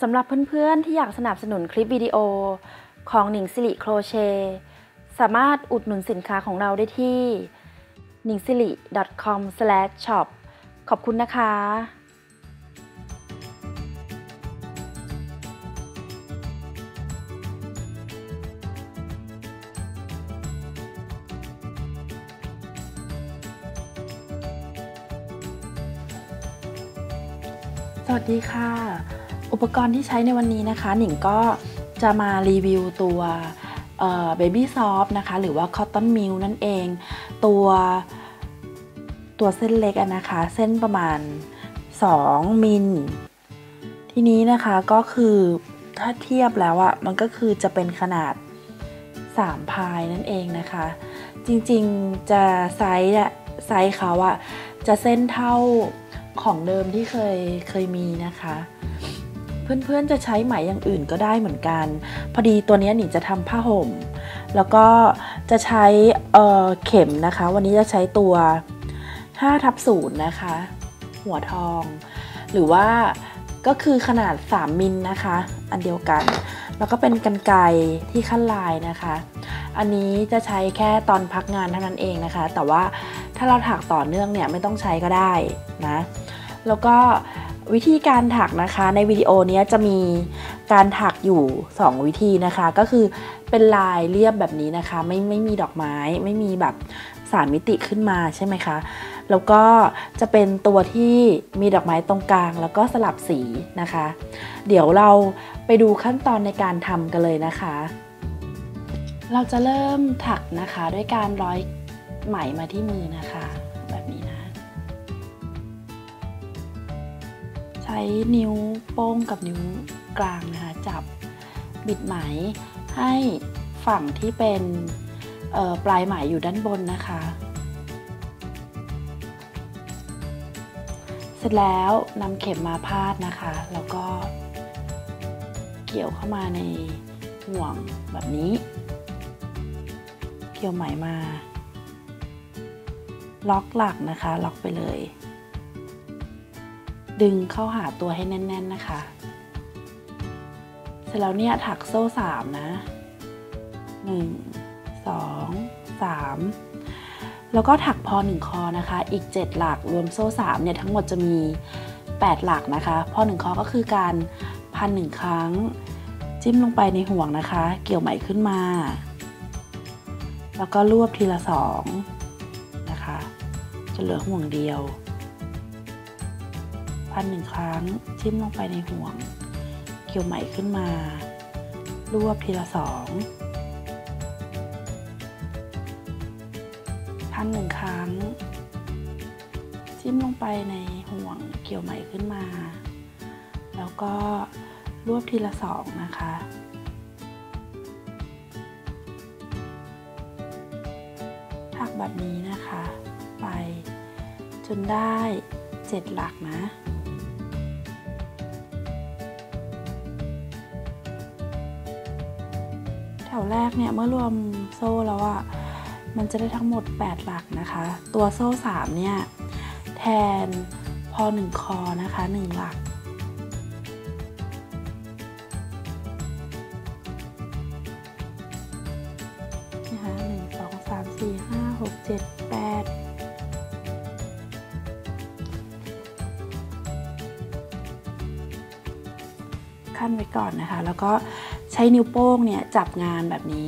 สำหรับเพื่อนๆที่อยากสนับสนุนคลิปวิดีโอของหนิงสิริโครเชต์สามารถอุดหนุนสินค้าของเราได้ที่ ningsiri.com/shop ขอบคุณนะคะสวัสดีค่ะอุปกรณ์ที่ใช้ในวันนี้นะคะหนิงก็จะมารีวิวตัวBaby Soft นะคะหรือว่า Cotton Milk นั่นเองตัวเส้นเล็กนะคะเส้นประมาณ2มิลทีนี้นะคะก็คือถ้าเทียบแล้วมันก็คือจะเป็นขนาด3พายนั่นเองนะคะจริงๆจะไซส์เขาจะเส้นเท่าของเดิมที่เคยมีนะคะเพื่อนๆจะใช้ไหมอย่างอื่นก็ได้เหมือนกันพอดีตัวนี้หนิงจะทำผ้าห่มแล้วก็จะใช้เข็มนะคะวันนี้จะใช้ตัว5/0นะคะหัวทองหรือว่าก็คือขนาด3มิลนะคะอันเดียวกันแล้วก็เป็นกรรไกรที่ขั้นลายนะคะอันนี้จะใช้แค่ตอนพักงานเท่านั้นเองนะคะแต่ว่าถ้าเราถักต่อเนื่องเนี่ยไม่ต้องใช้ก็ได้นะแล้วก็วิธีการถักนะคะในวิดีโอนี้จะมีการถักอยู่2วิธีนะคะก็คือเป็นลายเรียบแบบนี้นะคะไม่มีดอกไม้ไม่มีแบบ3มิติขึ้นมาใช่ไหมคะแล้วก็จะเป็นตัวที่มีดอกไม้ตรงกลางแล้วก็สลับสีนะคะเดี๋ยวเราไปดูขั้นตอนในการทำกันเลยนะคะเราจะเริ่มถักนะคะด้วยการร้อยไหมมาที่มือนะคะแบบนี้นะใช้นิ้วโป้งกับนิ้วกลางนะคะจับบิดไหมให้ฝั่งที่เป็นปลายไหมอยู่ด้านบนนะคะเสร็จแล้วนำเข็มมาพาดนะคะแล้วก็เกี่ยวเข้ามาในห่วงแบบนี้เกี่ยวไหมมาล็อกหลักนะคะล็อกไปเลยดึงเข้าหาตัวให้แน่นๆนะคะเสร็จแล้วเนี่ยถักโซ่3นะ1 2 3แล้วก็ถักพอ1คอนะคะอีก7หลักรวมโซ่3เนี่ยทั้งหมดจะมี8หลักนะคะพอ1คอก็คือการพัน1ครั้งจิ้มลงไปในห่วงนะคะเกี่ยวไหมขึ้นมาแล้วก็รวบทีละ2นะคะจะเหลือห่วงเดียวพัน1ครั้งจิ้มลงไปในห่วงเกี่ยวไหมขึ้นมารวบทีละ2พัน1ครั้งจิ้มลงไปในห่วงเกี่ยวไหมขึ้นมาแล้วก็รวบทีละ2นะคะถักแบบนี้นะคะไปจนได้7หลักนะแถวแรกเนี่ยเมื่อรวมโซ่แล้วมันจะได้ทั้งหมด8หลักนะคะตัวโซ่3เนี่ยแทนพอ1คอนะคะ1หลักนะคะ1 2 3 4 5 6 7 8ขั้นไว้ก่อนนะคะแล้วก็ใช้นิ้วโป้งเนี่ยจับงานแบบนี้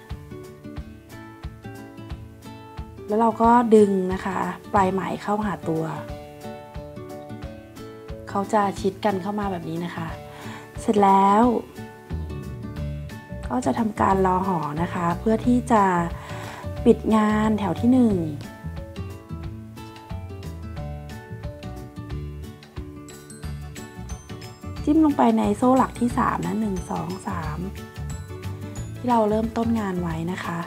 แล้วเราก็ดึงนะคะปลายไหมเข้าหาตัวเขาจะชิดกันเข้ามาแบบนี้นะคะเสร็จแล้วก็จะทำการรอห่อนะคะเพื่อที่จะปิดงานแถวที่1จิ้มลงไปในโซ่หลักที่3นะ1 2 3ที่เราเริ่มต้นงานไว้นะคะ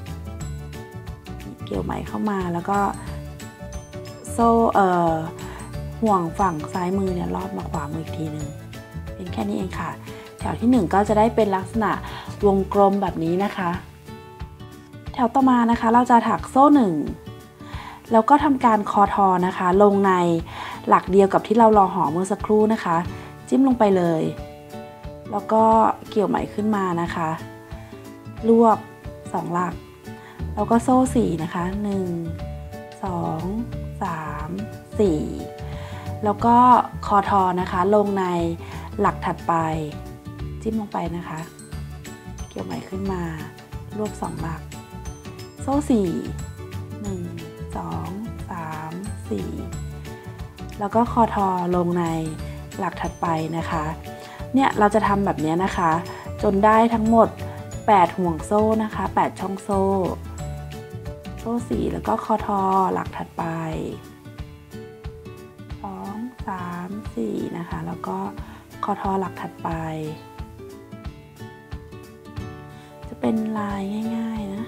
เกี่ยวไหมเข้ามาแล้วก็โซ่ห่วงฝั่งซ้ายมือเนี่ยลอดมาขวามืออีกทีนึงเป็นแค่นี้เองค่ะแถวที่1ก็จะได้เป็นลักษณะวงกลมแบบนี้นะคะแถวต่อมานะคะเราจะถักโซ่1แล้วก็ทำการคอทอนะคะลงในหลักเดียวกับที่เรารอห่อเมื่อสักครู่นะคะจิ้มลงไปเลยแล้วก็เกี่ยวไหมขึ้นมานะคะรวบ2หลักแล้วก็โซ่4นะคะ1 2 3 4แล้วก็คอทอนะคะลงในหลักถัดไปจิ้มลงไปนะคะเกี่ยวไหมขึ้นมารวบ2หลักโซ่4 1 2 3 4แล้วก็คอทอลงในหลักถัดไปนะคะเนี่ยเราจะทำแบบนี้นะคะจนได้ทั้งหมด8ห่วงโซ่นะคะ8ช่องโซ่4แล้วก็คอทอหลักถัดไป2 3 4นะคะแล้วก็คอทอหลักถัดไปจะเป็นลายง่ายๆนะ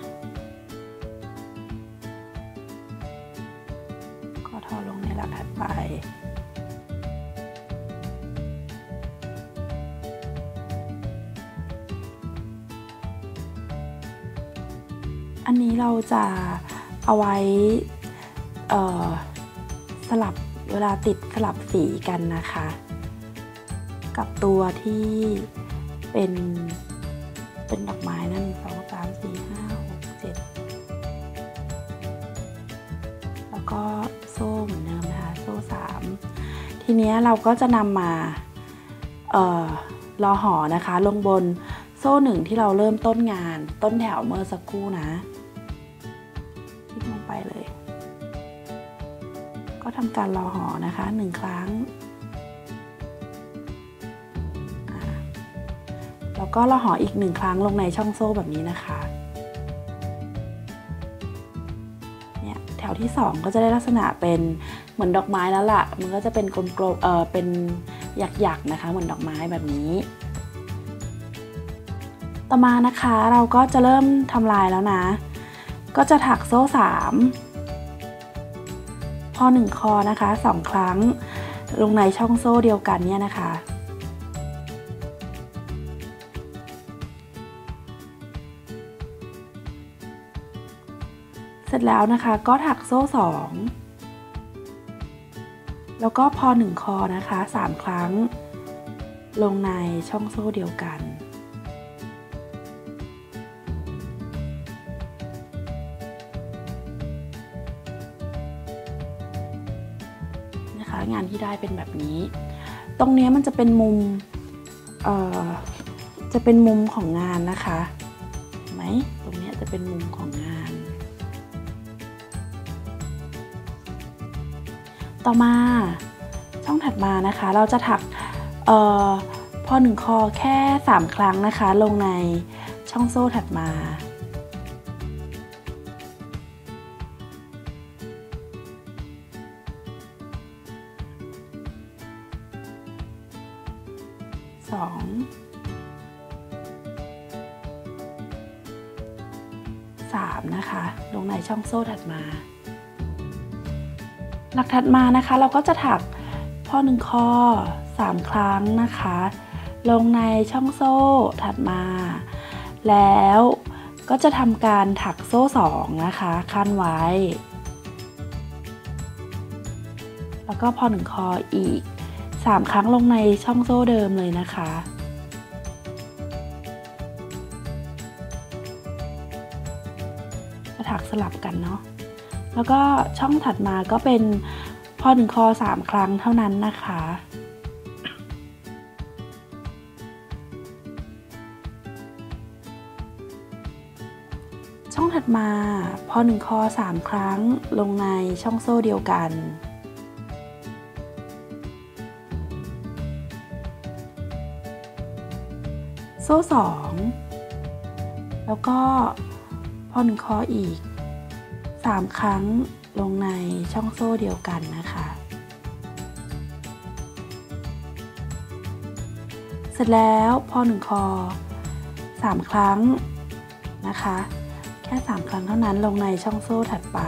คอทอลงในหลักถัดไปอันนี้เราจะเอาไว้สลับเวลาติดสลับสีกันนะคะกับตัวที่เป็นดอกไม้นั่น2 3 4 5 6 7แล้วก็โซ่เหมือนเดิมนะคะโซ่3ทีนี้เราก็จะนำมารอห่อนะคะลงบนโซ่1ที่เราเริ่มต้นงานต้นแถวเมื่อสักครู่นะทิ้งลงไปเลยก็ทำการรอห่อนะคะ1ครั้งแล้วก็รอห่ออีก1ครั้งลงในช่องโซ่แบบนี้นะคะเนี่ยแถวที่2ก็จะได้ลักษณะเป็นเหมือนดอกไม้แล้วล่ะมันก็จะเป็นกลมๆเป็นหยักๆนะคะเหมือนดอกไม้แบบนี้ต่อมานะคะเราก็จะเริ่มทำลายแล้วนะก็จะถักโซ่3พอ1คอนะคะ2ครั้งลงในช่องโซ่เดียวกันเนี่ยนะคะเสร็จแล้วนะคะก็ถักโซ่2แล้วก็พอ1คอนะคะ3ครั้งลงในช่องโซ่เดียวกันงานที่ได้เป็นแบบนี้ตรงนี้มันจะเป็นมุมของงานนะคะเห็นไหมตรงนี้จะเป็นมุมของงานต่อมาช่องถัดมานะคะเราจะถักพอ1คอแค่3ครั้งนะคะลงในช่องโซ่ถัดมา3นะคะลงในช่องโซ่ถัดมาหลักถัดมานะคะเราก็จะถักพอ1คอ3ครั้งนะคะลงในช่องโซ่ถัดมาแล้วก็จะทำการถักโซ่2นะคะคั่นไว้แล้วก็พอ1คออีก3ครั้งลงในช่องโซ่เดิมเลยนะคะจะถักสลับกันเนาะแล้วก็ช่องถัดมาก็เป็นพอ1คอ3ครั้งเท่านั้นนะคะช่องถัดมาพอ1คอ3ครั้งลงในช่องโซ่เดียวกันโซ่2แล้วก็พอ1คออีก3ครั้งลงในช่องโซ่เดียวกันนะคะเสร็จแล้วพอ1คอ3ครั้งนะคะแค่3ครั้งเท่านั้นลงในช่องโซ่ถัดไป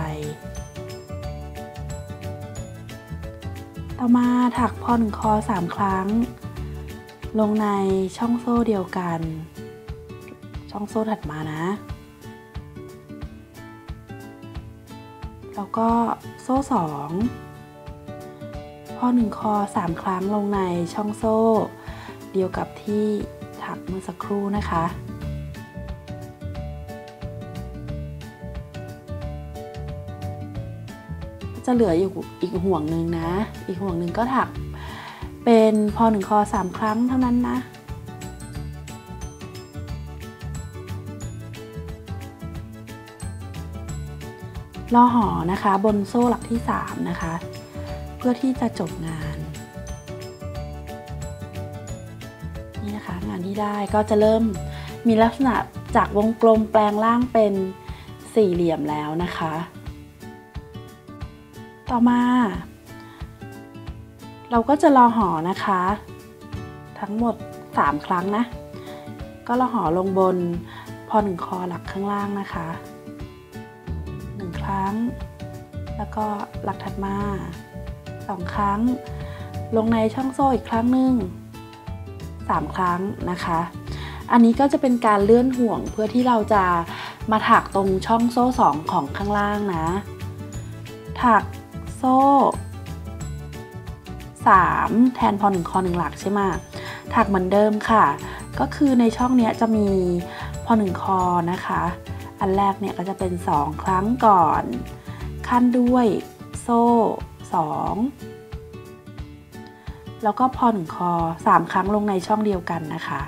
ต่อมาถักพอ1คอ3ครั้งลงในช่องโซ่เดียวกันช่องโซ่ถัดมานะแล้วก็โซ่2พอ1คอ3ครั้งลงในช่องโซ่เดียวกับที่ถักเมื่อสักครู่นะคะ จะเหลืออีกห่วงหนึ่งนะอีกห่วงหนึ่งก็ถักเป็นพอ1 คอ 3 ครั้งเท่านั้นนะล่อหอนะคะบนโซ่หลักที่3นะคะเพื่อที่จะจบงานนี่นะคะงานที่ได้ก็จะเริ่มมีลักษณะจากวงกลมแปลงร่างเป็นสี่เหลี่ยมแล้วนะคะต่อมาเราก็จะล่อหอนะคะทั้งหมด3 ครั้งนะก็ล่อหอลงบนพอ1 คอหลักข้างล่างนะคะ1 ครั้งแล้วก็หลักถัดมา2 ครั้งลงในช่องโซ่อีกครั้งหนึ่ง3 ครั้งนะคะอันนี้ก็จะเป็นการเลื่อนห่วงเพื่อที่เราจะมาถักตรงช่องโซ่2ของข้างล่างนะถักโซ่3แทนพอ1 คอ 1 หลักใช่ไหมถักเหมือนเดิมค่ะก็คือในช่องนี้จะมีพอ1 คอนะคะอันแรกเนี่ยก็จะเป็น2 ครั้งก่อนขั้นด้วยโซ่2แล้วก็พอ1 คอ 3 ครั้งลงในช่องเดียวกันนะคะ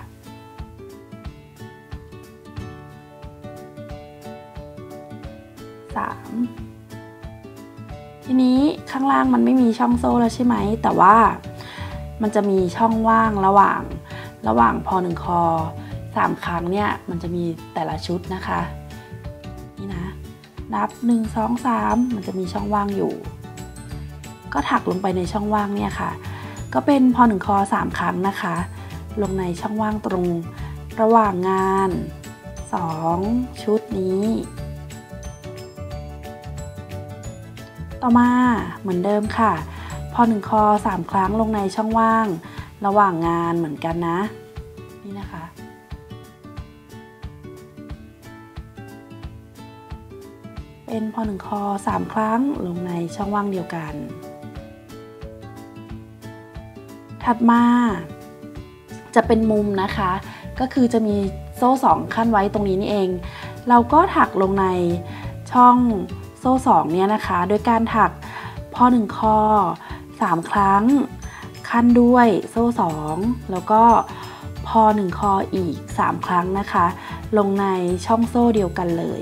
ทีนี้ข้างล่างมันไม่มีช่องโซ่แล้วใช่ไหมแต่ว่ามันจะมีช่องว่างระหว่างพอ1 คอ 3 ครั้งเนี่ยมันจะมีแต่ละชุดนะคะนี่นะนับ1 2 3มันจะมีช่องว่างอยู่ก็ถักลงไปในช่องว่างเนี่ยค่ะก็เป็นพอ1 คอ 3 ครั้งนะคะลงในช่องว่างตรงระหว่างงาน2 ชุดนี้ต่อมาเหมือนเดิมค่ะพอ1 คอ 3 ครั้งลงในช่องว่างระหว่างงานเหมือนกันนะนี่นะคะเป็นพอ1 คอ 3 ครั้งลงในช่องว่างเดียวกันถัดมาจะเป็นมุมนะคะก็คือจะมีโซ่2ขั้นไว้ตรงนี้นี่เองเราก็ถักลงในช่องโซ่2เนี่ยนะคะโดยการถักพอ1 คอ 3 ครั้งขั้นด้วยโซ่2แล้วก็พอ1 คออีก3 ครั้งนะคะลงในช่องโซ่เดียวกันเลย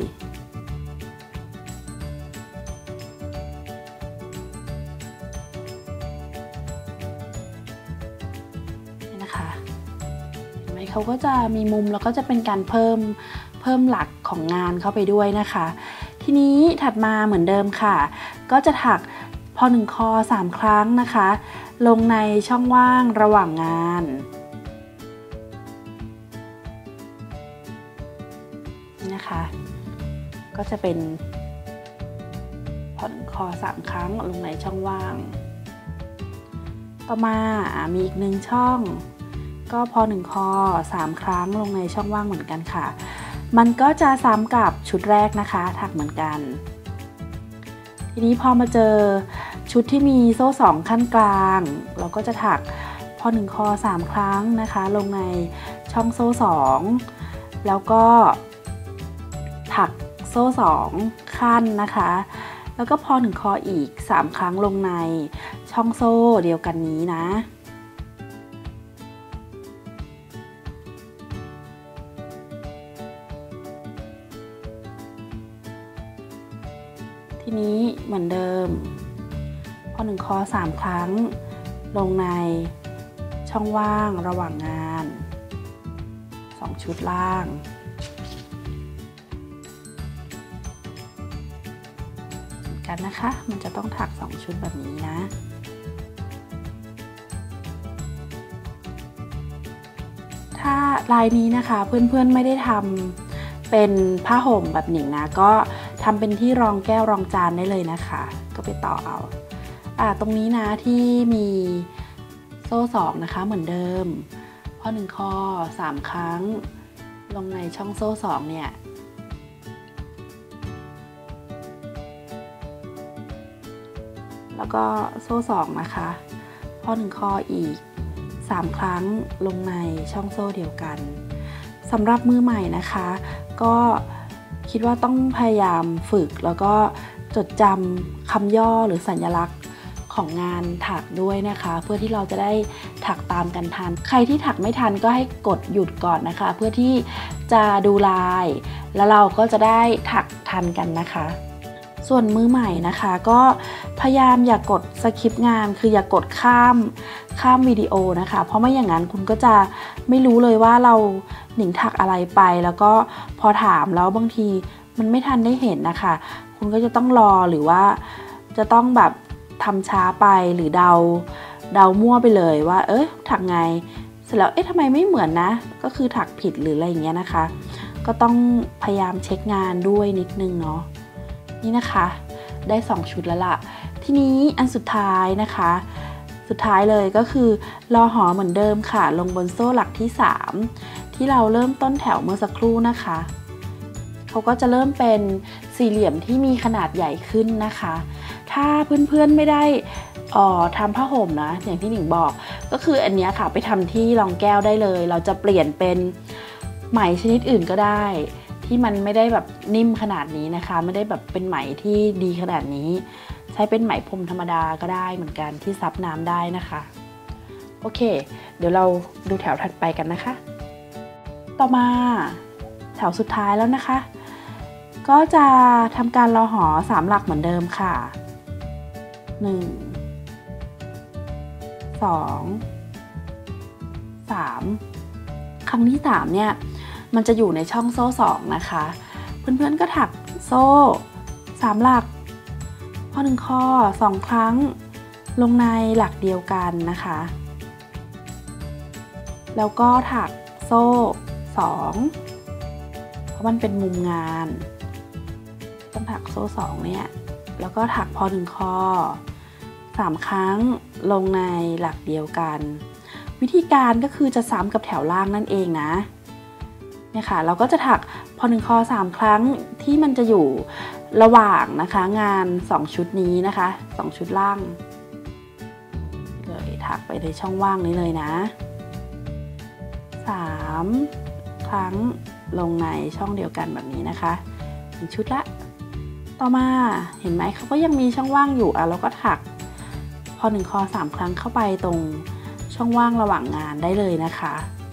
นี่นะคะเห็นไหมเขาก็จะมีมุมแล้วก็จะเป็นการเพิ่มหลักของงานเข้าไปด้วยนะคะทีนี้ถัดมาเหมือนเดิมค่ะก็จะถักพอ1 คอ 3 ครั้งนะคะลงในช่องว่างระหว่างงานนี่นะคะก็จะเป็นพอ1 คอ 3 ครั้งลงในช่องว่างต่อมามีอีก1 ช่องก็พอ1 คอ 3 ครั้งลงในช่องว่างเหมือนกันค่ะมันก็จะซ้ำกับชุดแรกนะคะถักเหมือนกันทีนี้พอมาเจอชุดที่มีโซ่2ขั้นกลางเราก็จะถักพอ1 คอ 3 ครั้งนะคะลงในช่องโซ่2แล้วก็ถักโซ่2ขั้นนะคะแล้วก็พอ1 คออีก3 ครั้งลงในช่องโซ่เดียวกันนี้นะทีนี้เหมือนเดิมพอ1 คอ 3 ครั้งลงในช่องว่างระหว่างงาน2 ชุดล่างเหมือนกันนะคะมันจะต้องถัก2 ชุดแบบนี้นะถ้าลายนี้นะคะเพื่อนๆไม่ได้ทำเป็นผ้าห่มแบบหนิงนะก็ทำเป็นที่รองแก้วรองจานได้เลยนะคะก็ไปต่อเอาตรงนี้นะที่มีโซ่2นะคะเหมือนเดิมพอ1 คอ 3 ครั้งลงในช่องโซ่2เนี่ยแล้วก็โซ่2นะคะพอ1 คออีก 3 ครั้งลงในช่องโซ่เดียวกันสำหรับมือใหม่นะคะก็คิดว่าต้องพยายามฝึกแล้วก็จดจำคำย่อหรือสัญลักษณ์ของงานถักด้วยนะคะเพื่อที่เราจะได้ถักตามกันทันใครที่ถักไม่ทันก็ให้กดหยุดก่อนนะคะเพื่อที่จะดูลายแล้วเราก็จะได้ถักทันกันนะคะส่วนมือใหม่นะคะก็พยายามอย่ากกดสคิปงานคืออย่ากกดข้ามวิดีโอนะคะเพราะไม่อย่างนั้นคุณก็จะไม่รู้เลยว่าเราหนิงถักอะไรไปแล้วก็พอถามแล้วบางทีมันไม่ทันได้เห็นนะคะคุณก็จะต้องรอหรือว่าจะต้องแบบทำช้าไปหรือเดามั่วไปเลยว่าถักไงเสร็จแล้วทำไมไม่เหมือนนะก็คือถักผิดหรืออะไรอย่างเงี้ยนะคะก็ต้องพยายามเช็คงานด้วยนิดนึงเนาะนี่นะคะได้2ชุดแล้วล่ะทีนี้อันสุดท้ายนะคะสุดท้ายเลยก็คือรอหอเหมือนเดิมค่ะลงบนโซ่หลักที่3ที่เราเริ่มต้นแถวเมื่อสักครู่นะคะเขาก็จะเริ่มเป็นสี่เหลี่ยมที่มีขนาดใหญ่ขึ้นนะคะถ้าเพื่อนๆไม่ได้ทำผ้าห่มนะอย่างที่หนิงบอกก็คืออันนี้ค่ะไปทำที่รองแก้วได้เลยเราจะเปลี่ยนเป็นไหมชนิดอื่นก็ได้ที่มันไม่ได้แบบนิ่มขนาดนี้นะคะไม่ได้แบบเป็นไหมที่ดีขนาดนี้ใช้เป็นไหมพรมธรรมดาก็ได้เหมือนกันที่ซับน้ำได้นะคะโอเคเดี๋ยวเราดูแถวถัดไปกันนะคะต่อมาแถวสุดท้ายแล้วนะคะก็จะทำการรอหอ3หลักเหมือนเดิมค่ะ1 2 3ครั้งที่3เนี่ยมันจะอยู่ในช่องโซ่2นะคะเพื่อนๆก็ถักโซ่3หลักพอ1ข้อ2ครั้งลงในหลักเดียวกันนะคะแล้วก็ถักโซ่2เพราะมันเป็นมุมงานต้องถักโซ่2เนี่ยแล้วก็ถักพอ1ข้อ3ครั้งลงในหลักเดียวกันวิธีการก็คือจะซ้ำกับแถวล่างนั่นเองนะเนี่ยค่ะเราก็จะถักพอ1ข้อ3ครั้งที่มันจะอยู่ระหว่างนะคะงาน2ชุดนี้นะคะ2ชุดล่างเลยถักไปในช่องว่างนี้เลยนะ3ครั้งลงในช่องเดียวกันแบบนี้นะคะ1ชุดละต่อมาเห็นไหมเขาก็ยังมีช่องว่างอยู่เราก็ถักพอ1ข้อ3ครั้งเข้าไปตรงช่องว่างระหว่างงานได้เลยนะคะ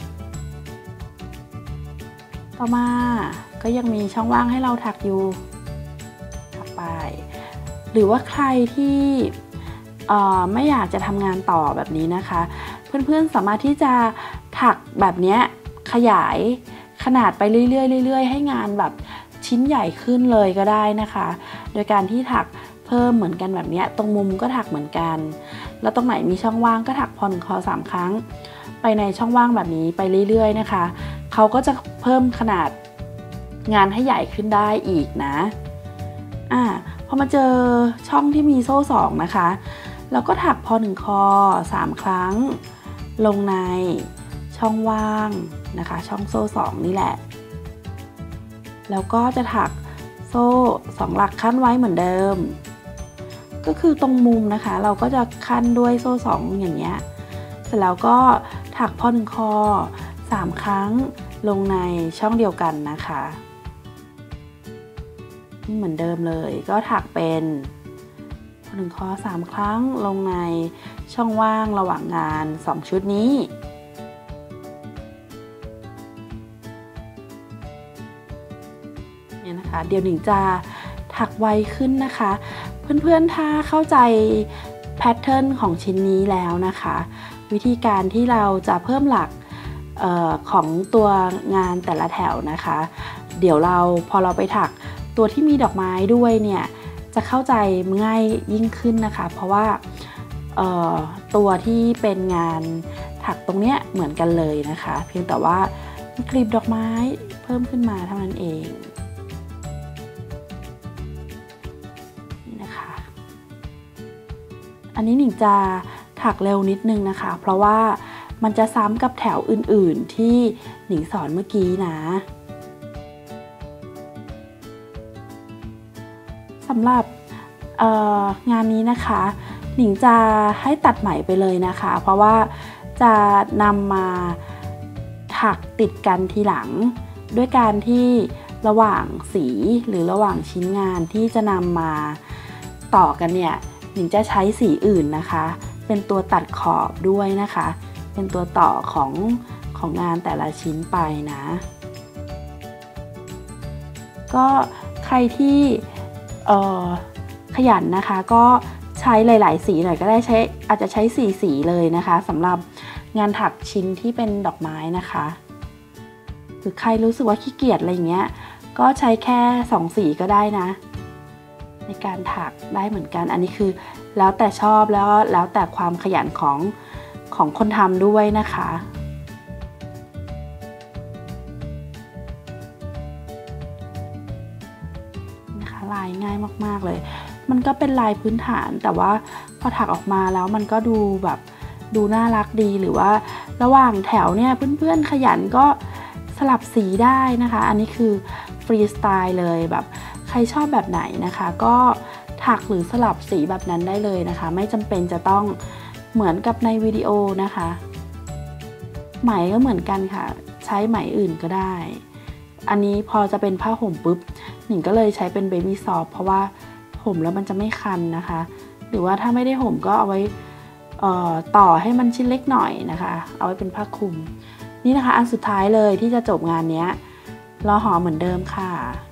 ต่อมาก็ยังมีช่องว่างให้เราถักอยู่ถักไปหรือว่าใครที่ไม่อยากจะทำงานต่อแบบนี้นะคะเพื่อนๆสามารถที่จะถักแบบนี้ขยายขนาดไปเรื่อยๆให้งานแบบชิ้นใหญ่ขึ้นเลยก็ได้นะคะโดยการที่ถักเพิ่มเหมือนกันแบบนี้ตรงมุมก็ถักเหมือนกันแล้วตรงไหนมีช่องว่างก็ถักพอ1ข้อ3ครั้งไปในช่องว่างแบบนี้ไปเรื่อยๆนะคะเขาก็จะเพิ่มขนาดงานให้ใหญ่ขึ้นได้อีกนะพอมาเจอช่องที่มีโซ่2นะคะเราก็ถักพอ1ข้อ3ครั้งลงในช่องว่างนะคะช่องโซ่2นี่แหละแล้วก็จะถักโซ่2หลักขั้นไว้เหมือนเดิมก็คือตรงมุมนะคะเราก็จะขั้นด้วยโซ่2อย่างเงี้ยเสร็จแล้วก็ถักพอ1ข้อ3ครั้งลงในช่องเดียวกันนะคะนี่เหมือนเดิมเลยก็ถักเป็นพอ1ข้อ3ครั้งลงในช่องว่างระหว่างงาน2ชุดนี้เนี่ยนะคะเดี๋ยวหนิงจะถักไวขึ้นนะคะเพื่อนๆถ้าเข้าใจแพทเทิร์นของชิ้นนี้แล้วนะคะวิธีการที่เราจะเพิ่มหลักของตัวงานแต่ละแถวนะคะเดี๋ยวพอเราไปถักตัวที่มีดอกไม้ด้วยเนี่ยจะเข้าใจง่ายยิ่งขึ้นนะคะเพราะว่าตัวที่เป็นงานถักตรงเนี้ยเหมือนกันเลยนะคะเพียงแต่ว่ามีกลีบดอกไม้เพิ่มขึ้นมาเท่านั้นเองนี่นะคะอันนี้หนิงจะถักเร็วนิดนึงนะคะเพราะว่ามันจะซ้ำกับแถวอื่นๆที่หนิงสอนเมื่อกี้นะสำหรับงานนี้นะคะหนิงจะให้ตัดไหมไปเลยนะคะเพราะว่าจะนำมาถักติดกันทีหลังด้วยการที่ระหว่างสีหรือระหว่างชิ้นงานที่จะนำมาต่อกันเนี่ยหนิงจะใช้สีอื่นนะคะเป็นตัวตัดขอบด้วยนะคะเป็นตัวต่อของงานแต่ละชิ้นไปนะก็ใครที่ขยันนะคะก็ใช้หลายๆสีหน่อยก็ได้อาจจะใช้4สีเลยนะคะสำหรับงานถักชิ้นที่เป็นดอกไม้นะคะหรือใครรู้สึกว่าขี้เกียจอะไรอย่างเงี้ยก็ใช้แค่2สีก็ได้นะในการถักได้เหมือนกันอันนี้คือแล้วแต่ชอบแล้วแต่ความขยันของคนทำด้วยนะคะลายง่ายมากๆเลยมันก็เป็นลายพื้นฐานแต่ว่าพอถักออกมาแล้วมันก็ดูแบบดูน่ารักดีหรือว่าระหว่างแถวเนี่ยเพื่อนๆขยันก็สลับสีได้นะคะอันนี้คือฟรีสไตล์เลยแบบใครชอบแบบไหนนะคะก็ถักหรือสลับสีแบบนั้นได้เลยนะคะไม่จำเป็นจะต้องเหมือนกับในวิดีโอนะคะไหมก็เหมือนกันค่ะใช้ไหมอื่นก็ได้อันนี้พอจะเป็นผ้าห่มปุ๊บหนิงก็เลยใช้เป็นเบบี้ซอฟเพราะว่าห่มแล้วมันจะไม่คันนะคะหรือว่าถ้าไม่ได้ห่มก็เอาไว้ต่อให้มันชิ้นเล็กหน่อยนะคะเอาไว้เป็นผ้าคลุมนี่นะคะอันสุดท้ายเลยที่จะจบงานนี้ล้อหอเหมือนเดิมค่ะ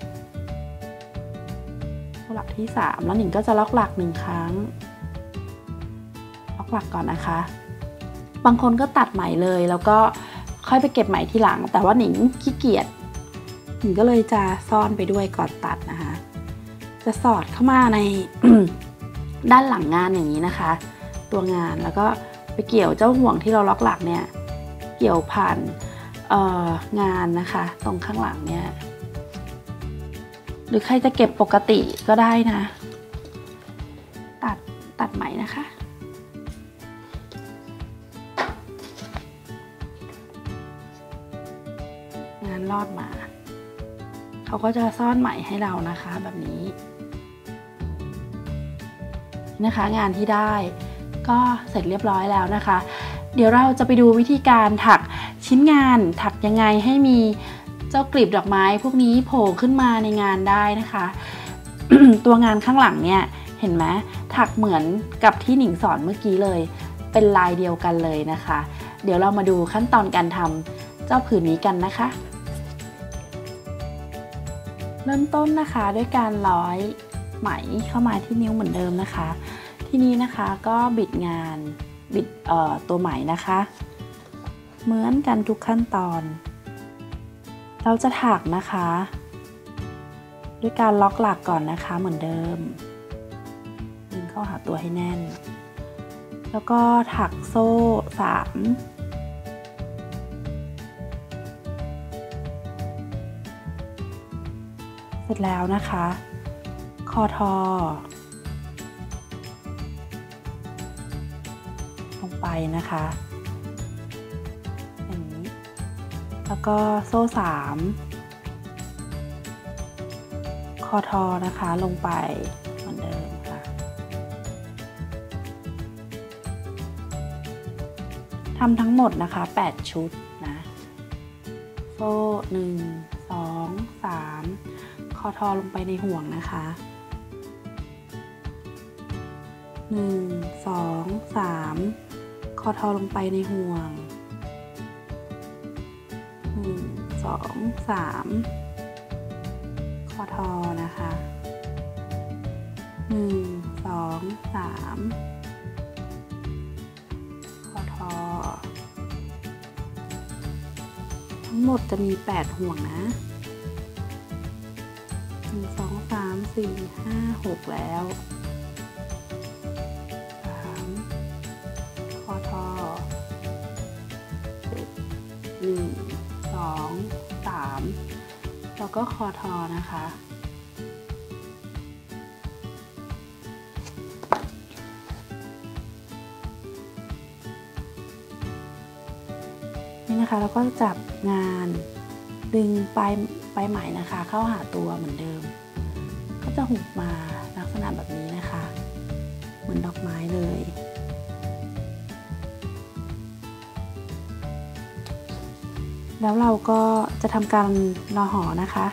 หลักที่3แล้วหนิงก็จะล็อกหลัก1ครั้งล็อกหลักก่อนนะคะบางคนก็ตัดไหมเลยแล้วก็ค่อยไปเก็บไหมทีหลังแต่ว่าหนิงขี้เกียจหนิงก็เลยจะซ่อนไปด้วยก่อนตัดนะคะจะสอดเข้ามาใน ด้านหลังงานอย่างนี้นะคะตัวงานแล้วก็ไปเกี่ยวเจ้าห่วงที่เราล็อกหลักเนี่ยเกี่ยวผ่านงานนะคะตรงข้างหลังเนี่ยหรือใครจะเก็บปกติก็ได้นะตัดไหมนะคะงานลอดมาเขาก็จะซ่อนไหมให้เรานะคะแบบนี้นะคะงานที่ได้ก็เสร็จเรียบร้อยแล้วนะคะเดี๋ยวเราจะไปดูวิธีการถักชิ้นงานถักยังไงให้มีเจ้ากลีบดอกไม้พวกนี้โผล่ขึ้นมาในงานได้นะคะ ตัวงานข้างหลังเนี่ยเห็นไหมถักเหมือนกับที่หนิงสอนเมื่อกี้เลยเป็นลายเดียวกันเลยนะคะเดี๋ยวเรามาดูขั้นตอนการทำเจ้าผืนนี้กันนะคะเริ่มต้นนะคะด้วยการร้อยไหมเข้ามาที่นิ้วเหมือนเดิมนะคะทีนี้นะคะก็บิดงานบิดตัวไหมนะคะเหมือนกันทุกขั้นตอนเราจะถักนะคะด้วยการล็อกหลักก่อนนะคะเหมือนเดิมดึงเข้าหาตัวให้แน่นแล้วก็ถักโซ่3เสร็จแล้วนะคะคอทอลงไปนะคะอย่างนี้แล้วก็โซ่3คอทอนะคะลงไปเหมือนเดิมค่ะทำทั้งหมดนะคะ8ชุดนะโซ่1 2 3คอทอลงไปในห่วงนะคะ1 2 3คอทอลงไปในห่วง1 2 3คอทอนะคะ1 2 3คอทอทั้งหมดจะมี8ห่วงนะ1 2 3 4 5 6แล้ว3คอทอ1 2 3แล้วก็คอทอนะคะนี่นะคะแล้วก็จับงานดึงปลายไหมนะคะเข้าหาตัวเหมือนเดิมก็จะหุบมาลักษณะแบบนี้นะคะเหมือนดอกไม้เลยแล้วเราก็จะทำการรอห่อนะคะ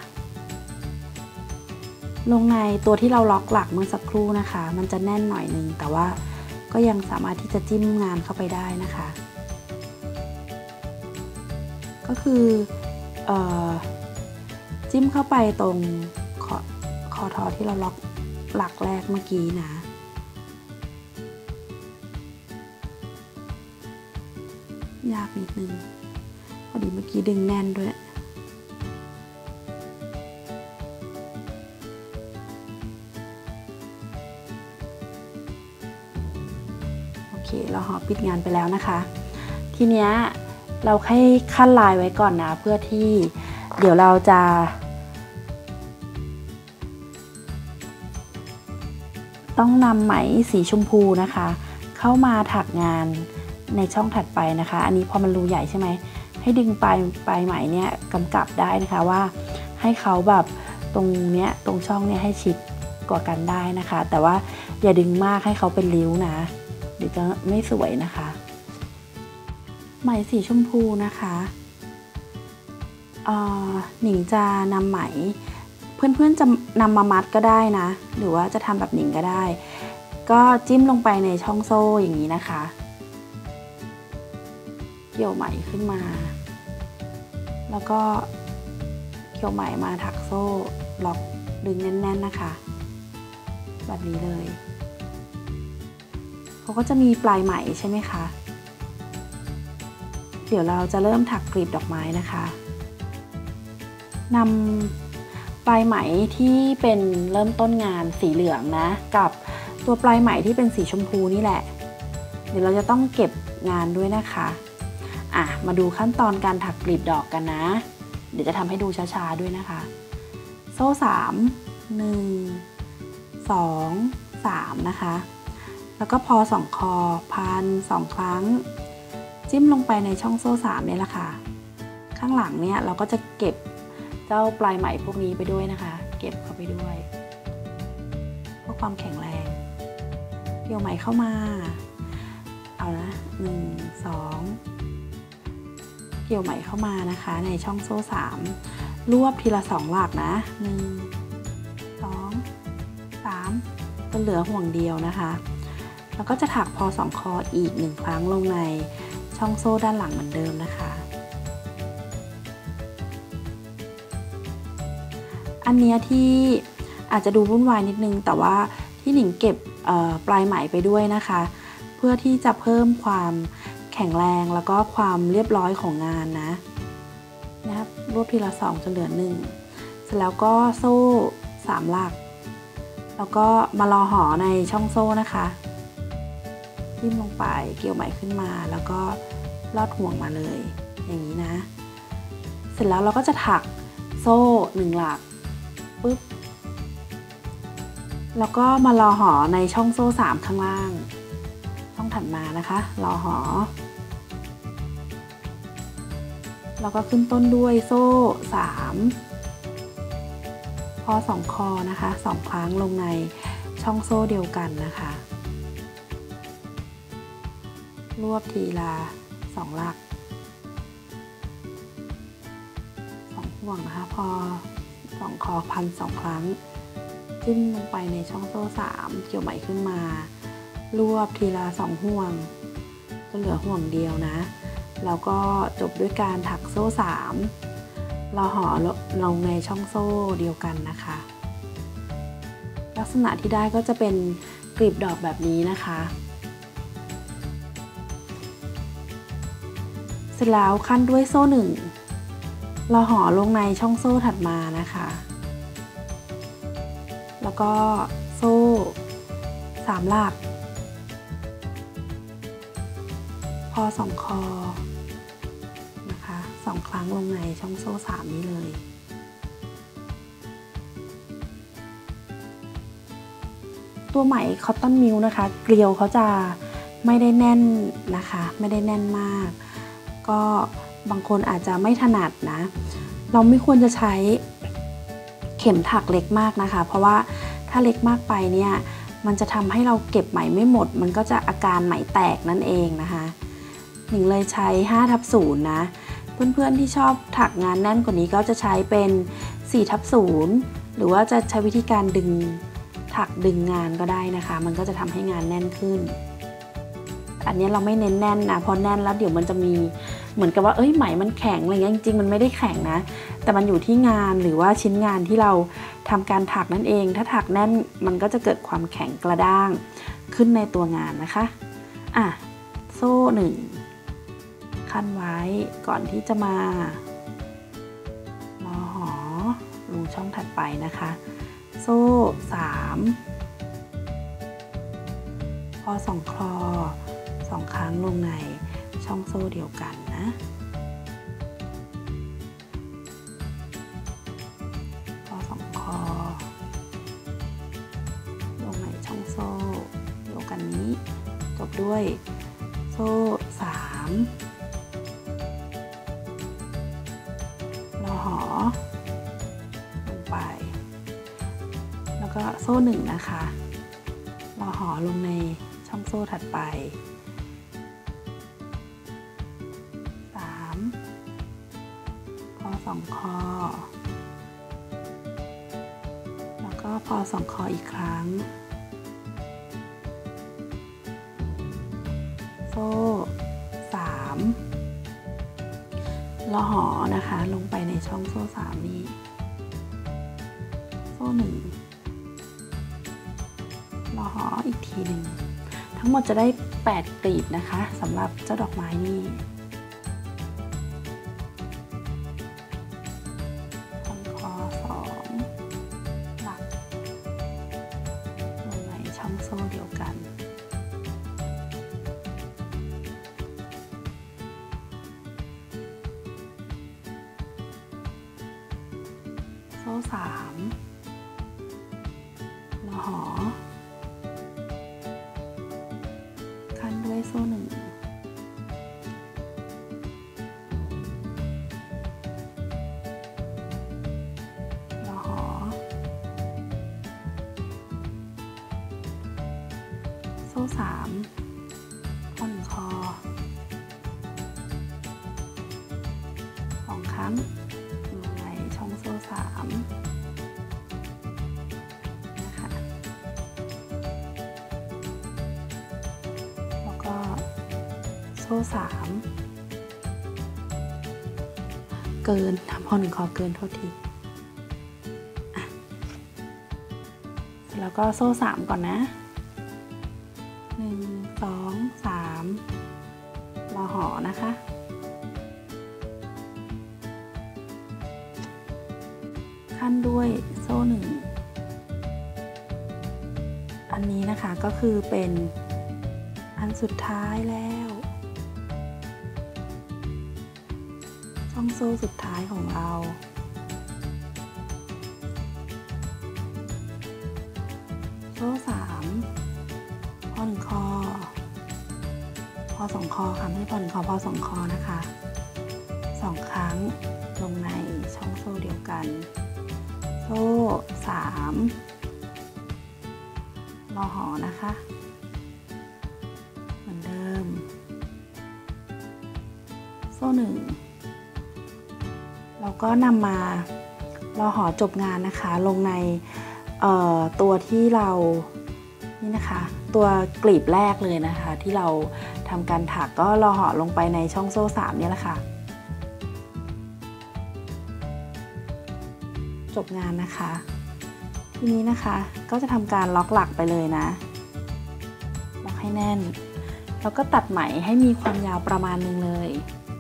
ลงในตัวที่เราล็อกหลักเมื่อสักครู่นะคะมันจะแน่นหน่อยนึงแต่ว่าก็ยังสามารถที่จะจิ้มงานเข้าไปได้นะคะก็คือจิ้มเข้าไปตรงคอทอที่เราล็อกหลักแรกเมื่อกี้นะยากนิดนึงพอดีเมื่อกี้ดึงแน่นด้วยโอเคเราห่อปิดงานไปแล้วนะคะทีเนี้ยเราให้ขั้นลายไว้ก่อนนะเพื่อที่เดี๋ยวเราจะต้องนำไหมสีชมพูนะคะเข้ามาถักงานในช่องถัดไปนะคะอันนี้พอมันรูใหญ่ใช่ไหมให้ดึงปลายไหมเนี่ยกำกับได้นะคะว่าให้เขาแบบตรงเนี้ยตรงช่องเนี่ยให้ชิดกว่ากันได้นะคะแต่ว่าอย่าดึงมากให้เขาเป็นริ้วนะเดี๋ยวจะไม่สวยนะคะไหมสีชมพูนะคะหนิงจะนำไหมเพื่อนๆจะนำมามัดก็ได้นะหรือว่าจะทำแบบหนิงก็ได้ก็จิ้มลงไปในช่องโซ่อย่างนี้นะคะเกี่ยวไหมขึ้นมาแล้วก็เกี่ยวไหมมาถักโซ่ล็อกดึงแน่นๆนะคะแบบนี้เลยเขาก็จะมีปลายไหมใช่ไหมคะเดี๋ยวเราจะเริ่มถักกลีบดอกไม้นะคะนำปลายไหมที่เป็นเริ่มต้นงานสีเหลืองนะกับตัวปลายไหมที่เป็นสีชมพูนี่แหละเดี๋ยวเราจะต้องเก็บงานด้วยนะคะมาดูขั้นตอนการถักกลีบดอกกันนะเดี๋ยวจะทำให้ดูช้าๆด้วยนะคะโซ่3 1 2 3นะคะแล้วก็พอ2คอพัน2ครั้งจิ้มลงไปในช่องโซ่3เนี่ยแหละค่ะข้างหลังเนี่ยเราก็จะเก็บเจ้าปลายไหมพวกนี้ไปด้วยนะคะเก็บเข้าไปด้วยเพื่อความแข็งแรงเกี่ยวไหมเข้ามาเอานะ1 2เกี่ยวไหมเข้ามานะคะในช่องโซ่3รวบทีละ2หลักนะ1 2 3จนเหลือห่วงเดียวนะคะแล้วก็จะถักพอ2คออีก1ครั้งลงในช่องโซ่ด้านหลังเหมือนเดิมนะคะอันเนี้ยที่อาจจะดูวุ่นวายนิดนึงแต่ว่าที่หนิงเก็บปลายไหมไปด้วยนะคะเพื่อที่จะเพิ่มความแข็งแรงแล้วก็ความเรียบร้อยของงานนะครับรวบทีละ2จนเหลือ1เสร็จแล้วก็โซ่3หลักแล้วก็มารอห่อในช่องโซ่นะคะจิ้มลงไปเกี่ยวไหมขึ้นมาแล้วก็ลอดห่วงมาเลยอย่างนี้นะเสร็จแล้วเราก็จะถักโซ่1หลักปึ๊บแล้วก็มารอห่อในช่องโซ่3ข้างล่างช่องถัดมานะคะรอห่อแล้วก็ขึ้นต้นด้วยโซ่3พอ2คอนะคะ2ครั้งลงในช่องโซ่เดียวกันนะคะรวบทีละ2หลัก2ห่วงนะคะพอ2คอพัน2ครั้งจิ้มลงไปในช่องโซ่3เกี่ยวไหมขึ้นมารวบทีละ2ห่วงจนเหลือห่วงเดียวนะแล้วก็จบด้วยการถักโซ่3เราห่อลงในช่องโซ่เดียวกันนะคะลักษณะที่ได้ก็จะเป็นกลีบดอกแบบนี้นะคะเสร็จแล้วขั้นด้วยโซ่1เราห่อลงในช่องโซ่ถัดมานะคะแล้วก็โซ่3หลักพอ2คอนะคะ2ครั้งลงในช่องโซ่3นี้เลยตัวไหมคอตตอนมิลนะคะเกลียวเขาจะไม่ได้แน่นนะคะไม่ได้แน่นมากก็บางคนอาจจะไม่ถนัดนะเราไม่ควรจะใช้เข็มถักเล็กมากนะคะเพราะว่าถ้าเล็กมากไปเนี่ยมันจะทำให้เราเก็บไหมไม่หมดมันก็จะอาการไหมแตกนั่นเองนะคะหนิงเลยใช้5/0นะเพื่อนๆที่ชอบถักงานแน่นกว่านี้ก็จะใช้เป็น4/0หรือว่าจะใช้วิธีการถักดึงงานก็ได้นะคะมันก็จะทำให้งานแน่นขึ้นอันนี้เราไม่เน้นแน่นนะเพราะแน่นแล้วเดี๋ยวมันจะมีเหมือนกับว่าไหมมันแข็งอะไรเงี้ยจริงๆมันไม่ได้แข็งนะแต่มันอยู่ที่งานหรือว่าชิ้นงานที่เราทำการถักนั่นเองถ้าถักแน่นมันก็จะเกิดความแข็งกระด้างขึ้นในตัวงานนะคะโซ่1ขั้นไว้ก่อนที่จะมาหอลงช่องถัดไปนะคะโซ่3พอ2คลอ2ครั้งลงในช่องโซ่เดียวกันนะพอ2คลอลงในช่องโซ่เดียวกันนี้จบด้วยโซ่3หอลงไปแล้วก็โซ่1นะคะหอลงในช่องโซ่ถัดไป3พอ2คอแล้วก็พอ2คออีกครั้งโซ่3หอนะคะลงไปในช่องโซ่3นี้โซ่1หออีกทีหนึ่งทั้งหมดจะได้8กลีบนะคะสำหรับเจ้าดอกไม้นี้พันคอ2หลักลงในช่องโซ่เดียวกันโซ่3หอขั้นด้วยโซ่1หอโซ่3ผ่อนคอ2ครั้งลงในช่องโซ่3นะคะแล้วก็โซ่3เกินทำพอ1คอเกินโทษทีแล้วก็โซ่3ก่อนนะ1 2 3หอนะคะขั้นด้วยโซ่1อันนี้นะคะก็คือเป็นอันสุดท้ายแล้วช่องโซ่สุดท้ายของเราโซ่3พอ1คอพอ2คอค่ะไม่ใช่พอ1คอพอ2คอนะคะ2ครั้งลงในช่องโซ่เดียวกันโซ่3หอนะคะเหมือนเดิมโซ่1เราก็นำมาหอจบงานนะคะลงในตัวที่เรานี่นะคะตัวกลีบแรกเลยนะคะที่เราทำการถักก็หอลงไปในช่องโซ่3เนี่ยแหละค่ะจบงานนะคะทีนี้นะคะก็จะทำการล็อกหลักไปเลยนะล็อกให้แน่นแล้วก็ตัดไหมให้มีความยาวประมาณนึงเลย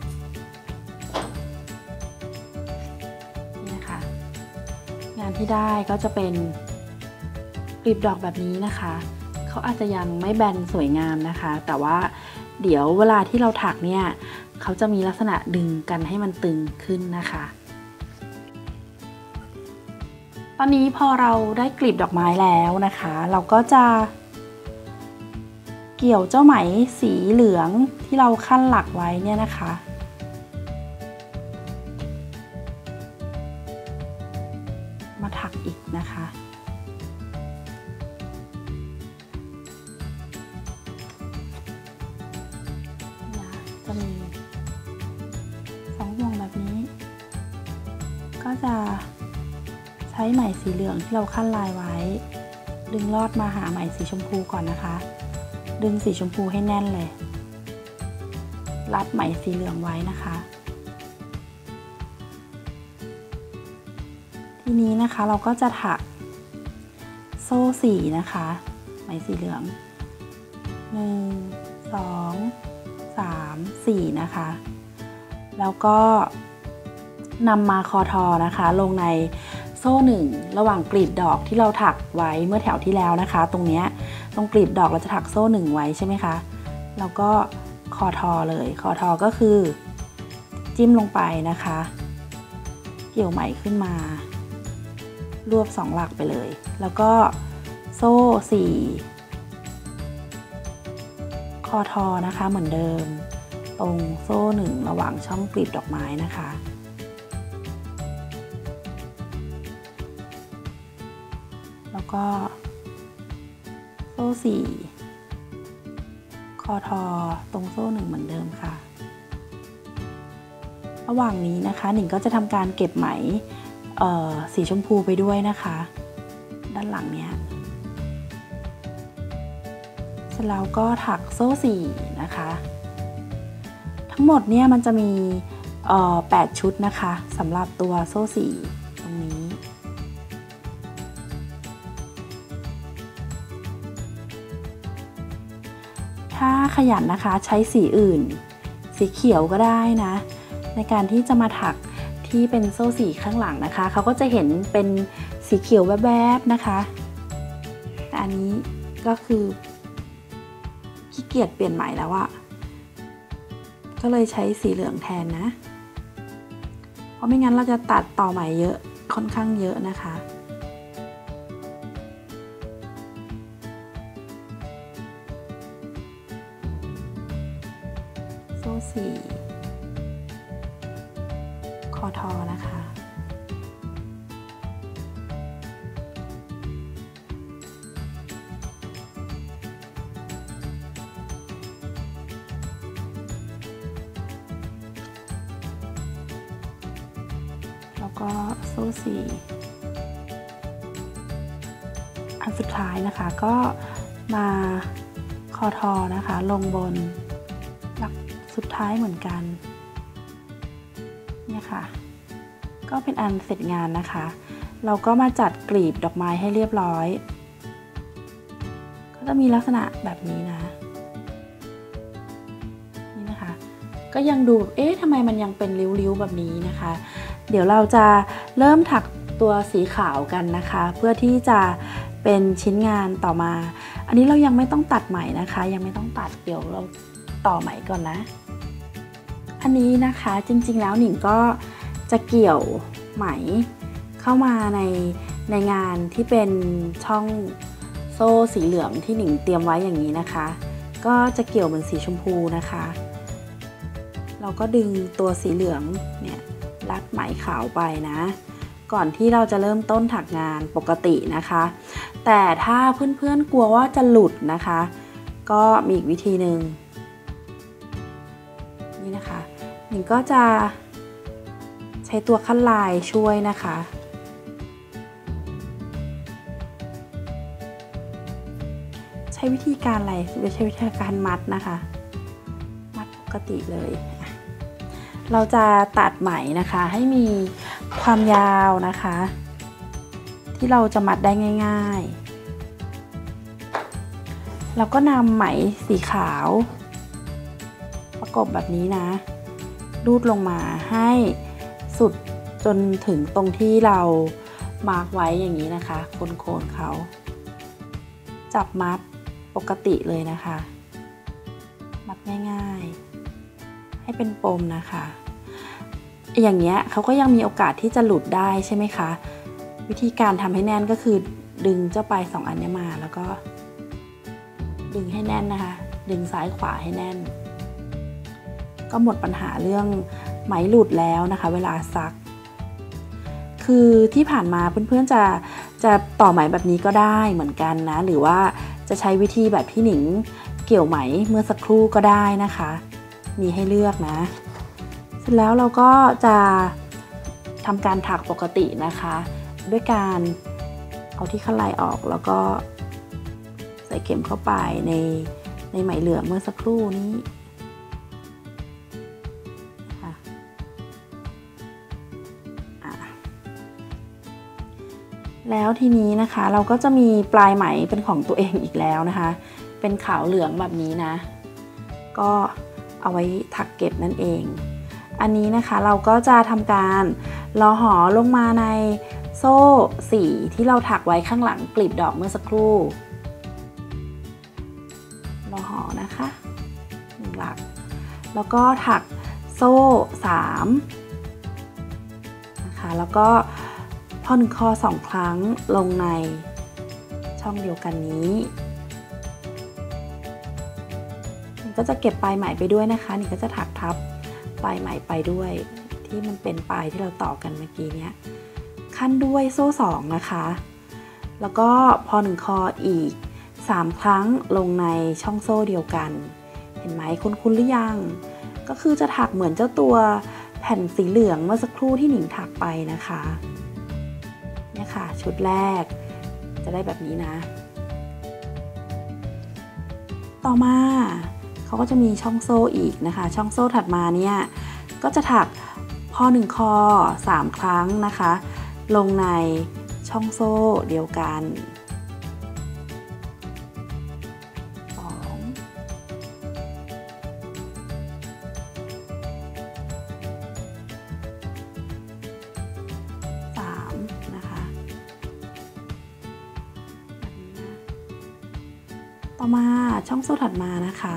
นี่นะคะงานที่ได้ก็จะเป็นกลีบดอกแบบนี้นะคะเขาอาจจะยังไม่แบนสวยงามนะคะแต่ว่าเดี๋ยวเวลาที่เราถักเนี่ยเขาจะมีลักษณะดึงกันให้มันตึงขึ้นนะคะตอนนี้พอเราได้กลีบดอกไม้แล้วนะคะเราก็จะเกี่ยวเจ้าไหมสีเหลืองที่เราขั้นหลักไว้เนี่ยนะคะมาถักอีกนะคะจะมี2ห่วงก็จะใช้ไหมสีเหลืองที่เราขั้นลายไว้ดึงลอดมาหาไหมสีชมพูก่อนนะคะดึงสีชมพูให้แน่นเลยรัดไหมสีเหลืองไว้นะคะทีนี้นะคะเราก็จะถักโซ่สี่นะคะไหมสีเหลือง1 2 3 4นะคะแล้วก็นำมาคอทอนะคะลงในโซ่1ระหว่างกลีบดอกที่เราถักไว้เมื่อแถวที่แล้วนะคะตรงเนี้ยตรงกลีบดอกเราจะถักโซ่1ไว้ใช่ไหมคะแล้วก็คอทอเลยคอทอก็คือจิ้มลงไปนะคะเกี่ยวไหมขึ้นมารวบ2หลักไปเลยแล้วก็โซ่4คอทอนะคะเหมือนเดิมตรงโซ่1ระหว่างช่องกลีบดอกไม้นะคะแล้วก็โซ่4คอทอตรงโซ่1เหมือนเดิมค่ะระหว่างนี้นะคะหนิงก็จะทำการเก็บไหมสีชมพูไปด้วยนะคะด้านหลังเนี้ยเสร็จแล้วก็ถักโซ่4นะคะทั้งหมดเนี่ยมันจะมี8ชุดนะคะสำหรับตัวโซ่4ตรงนี้ถ้าขยันนะคะใช้สีอื่นสีเขียวก็ได้นะในการที่จะมาถักที่เป็นโซ่สีข้างหลังนะคะเขาก็จะเห็นเป็นสีเขียวแวบๆนะคะแต่อันนี้ก็คือขี้เกียจเปลี่ยนไหมแล้วอะก็เลยใช้สีเหลืองแทนนะเพราะไม่งั้นเราจะตัดต่อไหมเยอะค่อนข้างเยอะนะคะโซ่สี่คอทอนะคะแล้วก็โซ่สี่อันสุดท้ายนะคะก็มาคอทอนะคะลงบนหลักสุดท้ายเหมือนกันเนี่ยค่ะก็เป็นอันเสร็จงานนะคะเราก็มาจัดกลีบดอกไม้ให้เรียบร้อยก็จะมีลักษณะแบบนี้นะนี่นะคะก็ยังดูเอ๊ะทำไมมันยังเป็นริ้วๆแบบนี้นะคะเดี๋ยวเราจะเริ่มถักตัวสีขาวกันนะคะเพื่อที่จะเป็นชิ้นงานต่อมาอันนี้เรายังไม่ต้องตัดไหมนะคะยังไม่ต้องตัดเดี๋ยวเราต่อไหมก่อนนะอันนี้นะคะจริงๆแล้วหนิงก็จะเกี่ยวไหมเข้ามาในงานที่เป็นช่องโซ่สีเหลืองที่หนิงเตรียมไว้อย่างนี้นะคะก็จะเกี่ยวเหมือนสีชมพูนะคะเราก็ดึงตัวสีเหลืองเนี่ยรัดไหมขาวไปนะก่อนที่เราจะเริ่มต้นถักงานปกตินะคะแต่ถ้าเพื่อนๆกลัวว่าจะหลุดนะคะก็มีอีกวิธีหนึ่งนี่นะคะหนิงก็จะใช้ตัวขั้นลายช่วยนะคะใช้วิธีการอะไรใช้วิธีการมัดนะคะมัดปกติเลยเราจะตัดไหมนะคะให้มีความยาวนะคะที่เราจะมัดได้ง่ายๆเราก็นำไหมสีขาวประกบแบบนี้นะรูดลงมาให้สุดจนถึงตรงที่เรามาร์กไว้อย่างนี้นะคะโคนๆเขาจับมัดปกติเลยนะคะมัดง่ายๆให้เป็นปมนะคะอย่างเงี้ยเขาก็ยังมีโอกาสที่จะหลุดได้ใช่ไหมคะวิธีการทำให้แน่นก็คือดึงเจ้าปลาย2อันนี้มาแล้วก็ดึงให้แน่นนะคะดึงซ้ายขวาให้แน่นก็หมดปัญหาเรื่องไหมหลุดแล้วนะคะเวลาซักคือที่ผ่านมาเพื่อนๆจะต่อไหมแบบนี้ก็ได้เหมือนกันนะหรือว่าจะใช้วิธีแบบที่หนิงเกี่ยวไหมเมื่อสักครู่ก็ได้นะคะมีให้เลือกนะเสร็จแล้วเราก็จะททำการถักปกตินะคะ ด้วยการเอาที่คันลายออกแล้วก็ใส่เข็มเข้าไปในไหมเหลืองเมื่อสักครู่นี้ค่ะแล้วทีนี้นะคะเราก็จะมีปลายไหมเป็นของตัวเองอีกแล้วนะคะเป็นขาวเหลืองแบบนี้นะก็เอาไว้ถักเก็บนั่นเองอันนี้นะคะเราก็จะทำการลอห่อลงมาในโซ่สีที่เราถักไว้ข้างหลังกลีบดอกเมื่อสักครู่ลอห่อนะคะ1หลักแล้วก็ถักโซ่3นะคะแล้วก็พอ1คอ2ครั้งลงในช่องเดียวกันนี้มันก็จะเก็บปลายไหมไปด้วยนะคะนี่ก็จะถักทับปลายไหมไปด้วยที่มันเป็นปลายที่เราต่อกันเมื่อกี้เนี้ยขั้นด้วยโซ่2นะคะแล้วก็พอ1คออีก3ครั้งลงในช่องโซ่เดียวกันเห็นไหมคุ้นๆหรือยังก็คือจะถักเหมือนเจ้าตัวแผ่นสีเหลืองเมื่อสักครู่ที่หนิงถักไปนะคะเนี่ยค่ะชุดแรกจะได้แบบนี้นะต่อมาเขาก็จะมีช่องโซ่อีกนะคะช่องโซ่ถัดมาเนี่ยก็จะถักพอ1คอ3ครั้งนะคะลงในช่องโซ่เดียวกันต่อมาช่องโซ่ถัดมานะคะ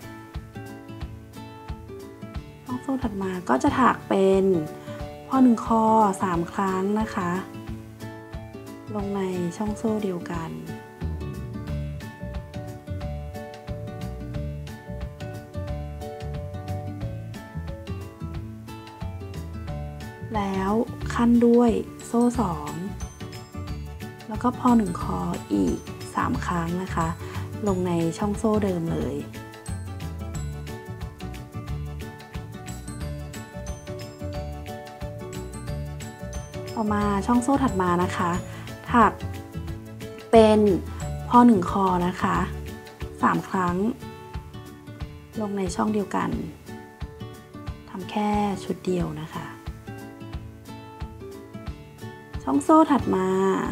ช่องโซ่ถัดมาก็จะถักเป็นพอ1คอ3ครั้งนะคะลงในช่องโซ่เดียวกันแล้วขั้นด้วยโซ่2แล้วก็พอ1คออีก3ครั้งนะคะลงในช่องโซ่เดิมเลยต่อมาช่องโซ่ถัดมานะคะถักเป็นพอ1คอนะคะ3ครั้งลงในช่องเดียวกันทำแค่ชุดเดียวนะคะช่องโซ่ถัดมา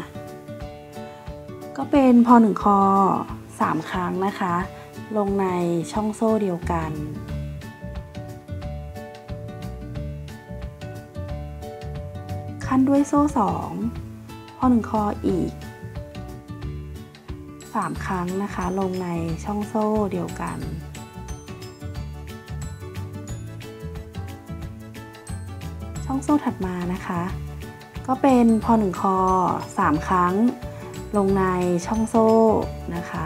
ก็เป็นพอ1คอ3ครั้งนะคะลงในช่องโซ่เดียวกันขั้นด้วยโซ่2พอ1คออีก3ครั้งนะคะลงในช่องโซ่เดียวกันช่องโซ่ถัดมานะคะก็เป็นพอ1คอ3ครั้งลงในช่องโซ่นะคะ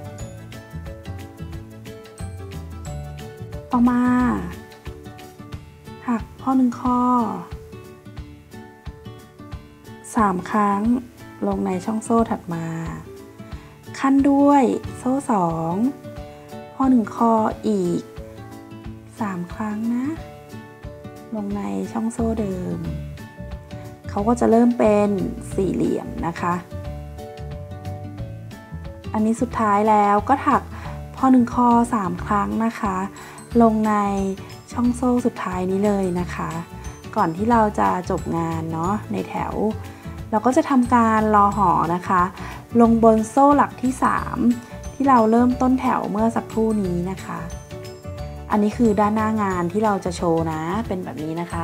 ต่อมาถักพอ1คอ3ครั้งลงในช่องโซ่ถัดมาขั้นด้วยโซ่2พอ1คออีก3ครั้งนะลงในช่องโซ่เดิมเขาก็จะเริ่มเป็นสี่เหลี่ยมนะคะอันนี้สุดท้ายแล้วก็ถักพอ1คอ3ครั้งนะคะลงในช่องโซ่สุดท้ายนี้เลยนะคะก่อนที่เราจะจบงานเนาะในแถวเราก็จะทำการลอห่อนะคะลงบนโซ่หลักที่3ที่เราเริ่มต้นแถวเมื่อสักครู่นี้นะคะอันนี้คือด้านหน้างานที่เราจะโชว์นะเป็นแบบนี้นะคะ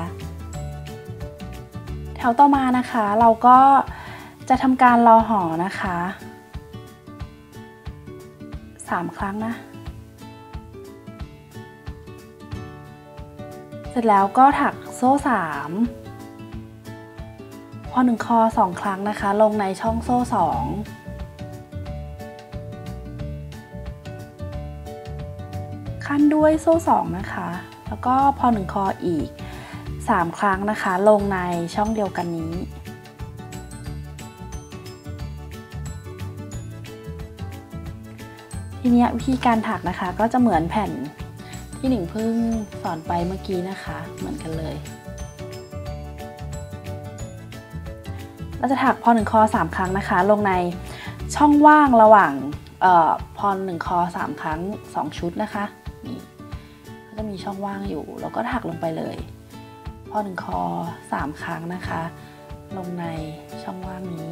แถวต่อมานะคะเราก็จะทำการลอห่อนะคะ3ครั้งนะเสร็จแล้วก็ถักโซ่3พอ1คอ2ครั้งนะคะลงในช่องโซ่2ขั้นด้วยโซ่2นะคะแล้วก็พอ1คออีก3ครั้งนะคะลงในช่องเดียวกันนี้ทีนี้วิธีการถักนะคะก็จะเหมือนแผ่นที่หนิงเพิ่งสอนไปเมื่อกี้นะคะเหมือนกันเลยเราจะถักพอ1คอ3ครั้งนะคะลงในช่องว่างระหว่างพอ1คอ3ครั้ง2ชุดนะคะนี่ก็จะมีช่องว่างอยู่แล้วก็ถักลงไปเลยพอ1คอ3ครั้งนะคะลงในช่องว่างนี้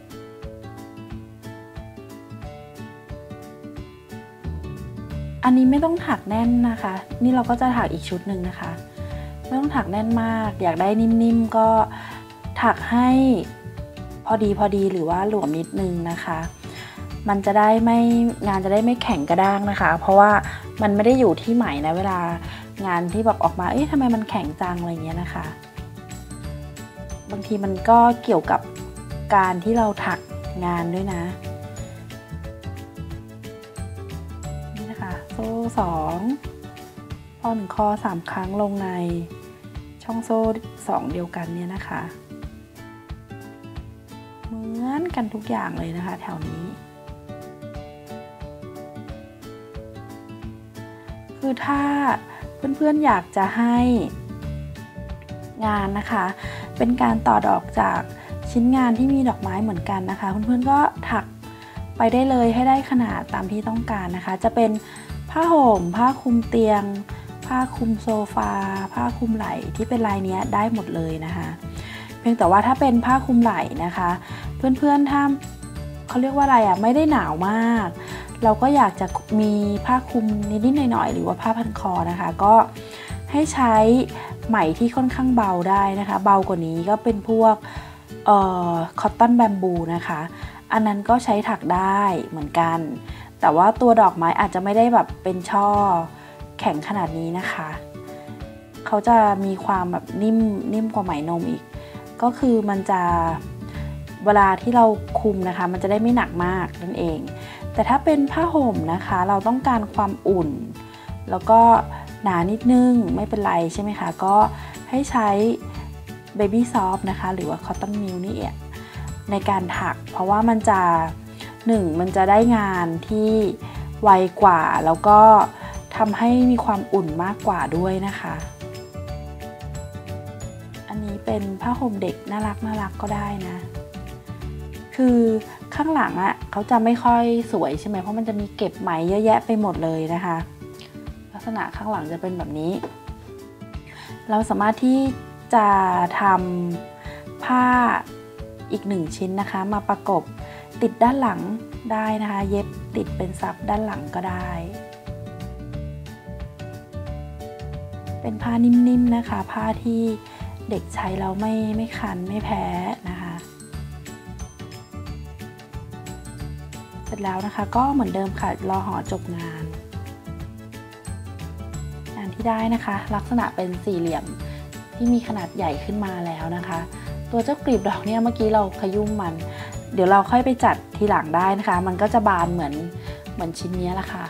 อันนี้ไม่ต้องถักแน่นนะคะนี่เราก็จะถักอีกชุดหนึ่งนะคะไม่ต้องถักแน่นมากอยากได้นิ่มๆก็ถักให้พอดีหรือว่าหลวมนิดนึงนะคะมันจะได้ไม่งานจะได้ไม่แข็งกระด้างนะคะเพราะว่ามันไม่ได้อยู่ที่ไหมนะเวลางานที่แบบออกมาทำไมมันแข็งจังอะไรเงี้ยนะคะบางทีมันก็เกี่ยวกับการที่เราถักงานด้วยนะนี่นะคะโซ่2พอ1คอ3ครั้งลงในช่องโซ่2เดียวกันเนี่ยนะคะเหมือนกันทุกอย่างเลยนะคะแถวนี้คือถ้าเพื่อนๆอยากจะให้งานนะคะเป็นการต่อดอกจากชิ้นงานที่มีดอกไม้เหมือนกันนะคะเพื่อนๆก็ถักไปได้เลยให้ได้ขนาดตามที่ต้องการนะคะจะเป็นผ้าห่มผ้าคลุมเตียงผ้าคลุมโซฟาผ้าคลุมไหล่ที่เป็นลายนี้ได้หมดเลยนะคะเพียงแต่ว่าถ้าเป็นผ้าคลุมไหล่นะคะเพื่อนๆถ้าเขาเรียกว่าอะไรไม่ได้หนาวมากเราก็อยากจะมีผ้าคลุมนิดๆหน่อยๆหรือว่าผ้าพันคอนะคะก็ให้ใช้ไหมที่ค่อนข้างเบาได้นะคะเบากว่านี้ก็เป็นพวกคอตตอนแบมบูนะคะอันนั้นก็ใช้ถักได้เหมือนกันแต่ว่าตัวดอกไม้อาจจะไม่ได้แบบเป็นช่อแข็งขนาดนี้นะคะเขาจะมีความแบบนิ่มกว่าไหมนมอีกก็คือมันจะเวลาที่เราคุมนะคะมันจะได้ไม่หนักมากนั่นเองแต่ถ้าเป็นผ้าห่มนะคะเราต้องการความอุ่นแล้วก็หนานิดนึงไม่เป็นไรใช่ไหมคะก็ให้ใช้ Baby Soft นะคะหรือว่า Cotton Mill นี่เองในการถักเพราะว่ามันจะมันจะได้งานที่ไวกว่าแล้วก็ทำให้มีความอุ่นมากกว่าด้วยนะคะอันนี้เป็นผ้าห่มเด็กน่ารักก็ได้นะคือข้างหลังเขาจะไม่ค่อยสวยใช่ไหมเพราะมันจะมีเก็บไหมเยอะแยะไปหมดเลยนะคะลักษณะข้างหลังจะเป็นแบบนี้เราสามารถที่จะทำผ้าอีก1ชิ้นนะคะมาประกบติดด้านหลังได้นะคะเย็บติดเป็นซับด้านหลังก็ได้เป็นผ้านิ่มๆนะคะผ้าที่เด็กใช้แล้วไม่คันไม่แพ้นะคะเสร็จแล้วนะคะก็เหมือนเดิมค่ะรอห่อจบงานที่ได้นะคะลักษณะเป็นสี่เหลี่ยมที่มีขนาดใหญ่ขึ้นมาแล้วนะคะตัวเจ้ากลีบดอกเนี่ยเมื่อกี้เราขยุ่มมันเดี๋ยวเราค่อยไปจัดทีหลังได้นะคะมันก็จะบานเหมือนชิ้นนี้แหละค่ะ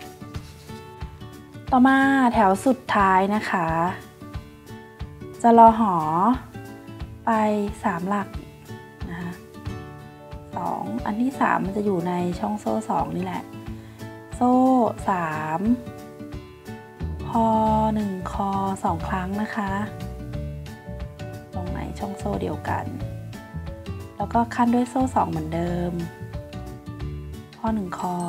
ต่อมาแถวสุดท้ายนะคะจะรอหอไป3หลักนะคะ2อันที่3มันจะอยู่ในช่องโซ่2นี่แหละโซ่3พอ1คอ2ครั้งนะคะลงในช่องโซ่เดียวกันแล้วก็ขั้นด้วยโซ่2เหมือนเดิมพอ1คอ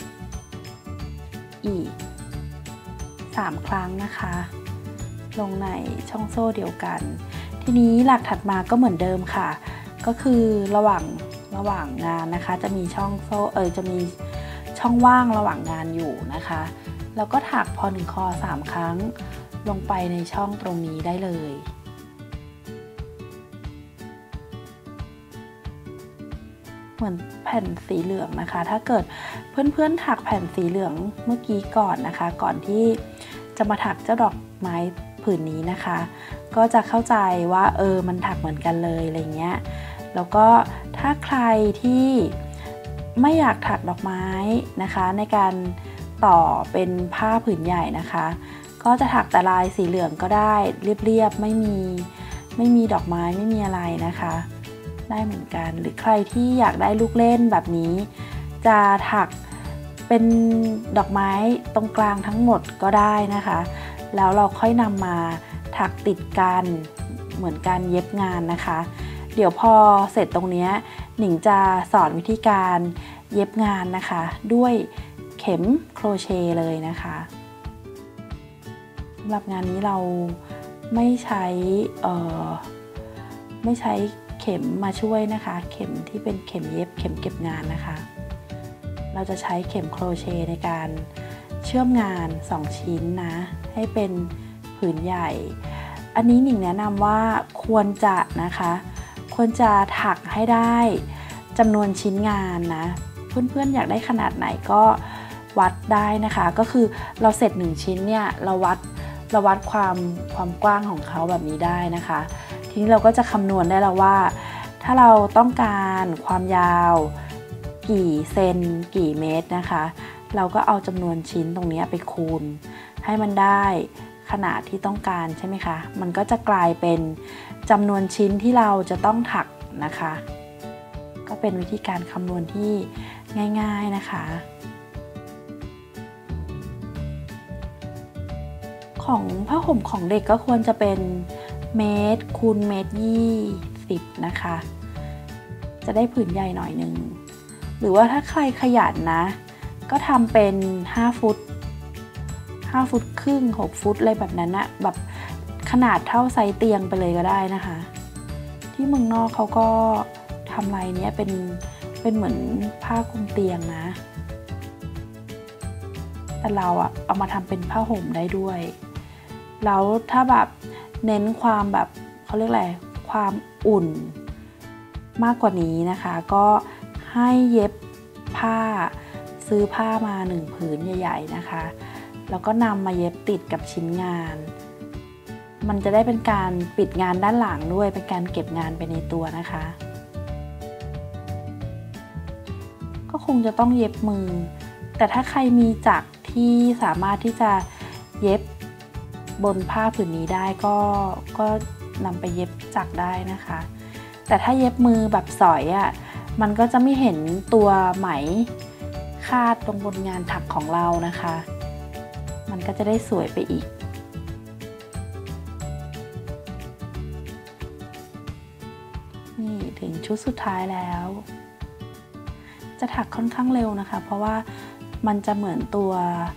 อีก3ครั้งนะคะลงในช่องโซ่เดียวกันทีนี้หลักถัดมาก็เหมือนเดิมค่ะก็คือระหว่างงานนะคะจะมีช่องโซ่จะมีช่องว่างระหว่างงานอยู่นะคะแล้วก็ถักพอ1คอ3ครั้งลงไปในช่องตรงนี้ได้เลยเหมือนแผ่นสีเหลืองนะคะถ้าเกิดเพื่อนๆถักแผ่นสีเหลืองเมื่อกี้ก่อนนะคะก่อนที่จะมาถักเจ้าดอกไม้ผืนนี้นะคะก็จะเข้าใจว่ามันถักเหมือนกันเลยอะไรเงี้ยแล้วก็ถ้าใครที่ไม่อยากถักดอกไม้นะคะในการต่อเป็นผ้าผืนใหญ่นะคะก็จะถักแต่ลายสีเหลืองก็ได้เรียบๆไม่มีดอกไม้ไม่มีอะไรนะคะได้เหมือนกันหรือใครที่อยากได้ลูกเล่นแบบนี้จะถักเป็นดอกไม้ตรงกลางทั้งหมดก็ได้นะคะแล้วเราค่อยนำมาถักติดกันเหมือนการเย็บงานนะคะเดี๋ยวพอเสร็จตรงนี้หนิงจะสอนวิธีการเย็บงานนะคะด้วยเข็มโครเชต์เลยนะคะสำหรับงานนี้เราไม่ใช้เข็มมาช่วยนะคะเข็มที่เป็นเข็มเย็บเข็มเก็บงานนะคะเราจะใช้เข็มโครเชต์ในการเชื่อมงาน2ชิ้นนะให้เป็นผืนใหญ่อันนี้หนิงแนะนำว่าควรจะถักให้ได้จำนวนชิ้นงานนะเพื่อนๆอยากได้ขนาดไหนก็วัดได้นะคะก็คือเราเสร็จ1ชิ้นเนี่ยเราวัดความกว้างของเขาแบบนี้ได้นะคะทีนี้เราก็จะคำนวณได้แล้วว่าถ้าเราต้องการความยาวกี่เซนกี่เมตรนะคะเราก็เอาจำนวนชิ้นตรงนี้ไปคูณให้มันได้ขนาดที่ต้องการใช่ไหมคะมันก็จะกลายเป็นจำนวนชิ้นที่เราจะต้องถักนะคะก็เป็นวิธีการคำนวณที่ง่ายๆนะคะของผ้าห่มของเด็กก็ควรจะเป็นเมตรคูณเมตร20นะคะจะได้ผืนใหญ่หน่อยนึงหรือว่าถ้าใครขยันนะก็ทำเป็น5 ฟุตครึ่ง6 ฟุตอะไรแบบนั้นนะแบบขนาดเท่าไซส์เตียงไปเลยก็ได้นะคะที่เมืองนอกเขาก็ทำลายนี้เป็นเหมือนผ้าคลุมเตียงนะแต่เราเอามาทำเป็นผ้าห่มได้ด้วยแล้วถ้าแบบเน้นความแบบเขาเรียกอะไรความอุ่นมากกว่านี้นะคะก็ให้เย็บผ้าซื้อผ้ามา1 ผืนใหญ่ๆนะคะแล้วก็นำมาเย็บติดกับชิ้นงานมันจะได้เป็นการปิดงานด้านหลังด้วยเป็นการเก็บงานไปในตัวนะคะก็คงจะต้องเย็บมือแต่ถ้าใครมีจักรที่สามารถที่จะเย็บบนผ้าผืนนี้ได้ก็นำไปเย็บจักรได้นะคะแต่ถ้าเย็บมือแบบสอยมันก็จะไม่เห็นตัวไหมคาดตรงบนงานถักของเรานะคะมันก็จะได้สวยไปอีกนี่ถึงชุดสุดท้ายแล้วจะถักค่อนข้างเร็วนะคะเพราะว่ามันจะเหมือนตัว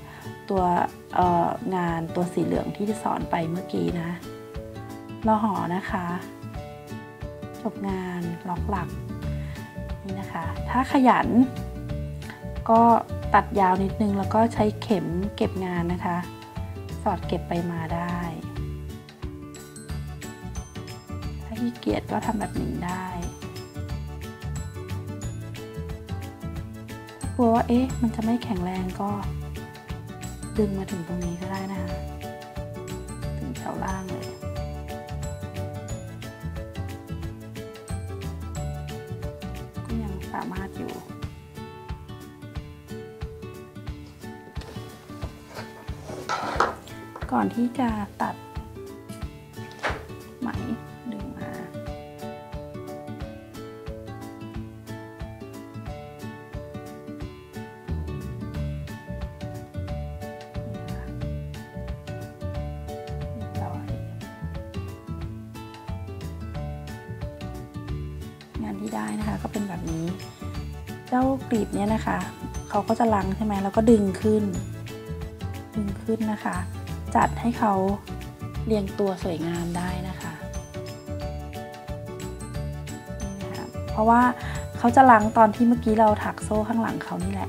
งานตัวสีเหลืองที่สอนไปเมื่อกี้นะรอห่อนะคะจบงานล็อกหลักนี่นะคะถ้าขยันก็ตัดยาวนิดนึงแล้วก็ใช้เข็มเก็บงานนะคะสอดเก็บไปมาได้ถ้าขี้เกียจก็ทำแบบนี้ได้กลัวว่ามันจะไม่แข็งแรงก็ดึงมาถึงตรงนี้ก็ได้นะคะถึงแถวล่างเลยก็ยังสามารถอยู่ก่อนที่จะตัดไหมดึงมางานที่ได้นะคะก็เป็นแบบนี้เจ้ากลีบเนี้ยนะคะเขาก็จะลังใช่ไหมแล้วก็ดึงขึ้นนะคะจัดให้เขาเรียงตัวสวยงามได้นะคะนี่นะคะเพราะว่าเขาจะลังตอนที่เมื่อกี้เราถักโซ่ข้างหลังเขานี่แหละ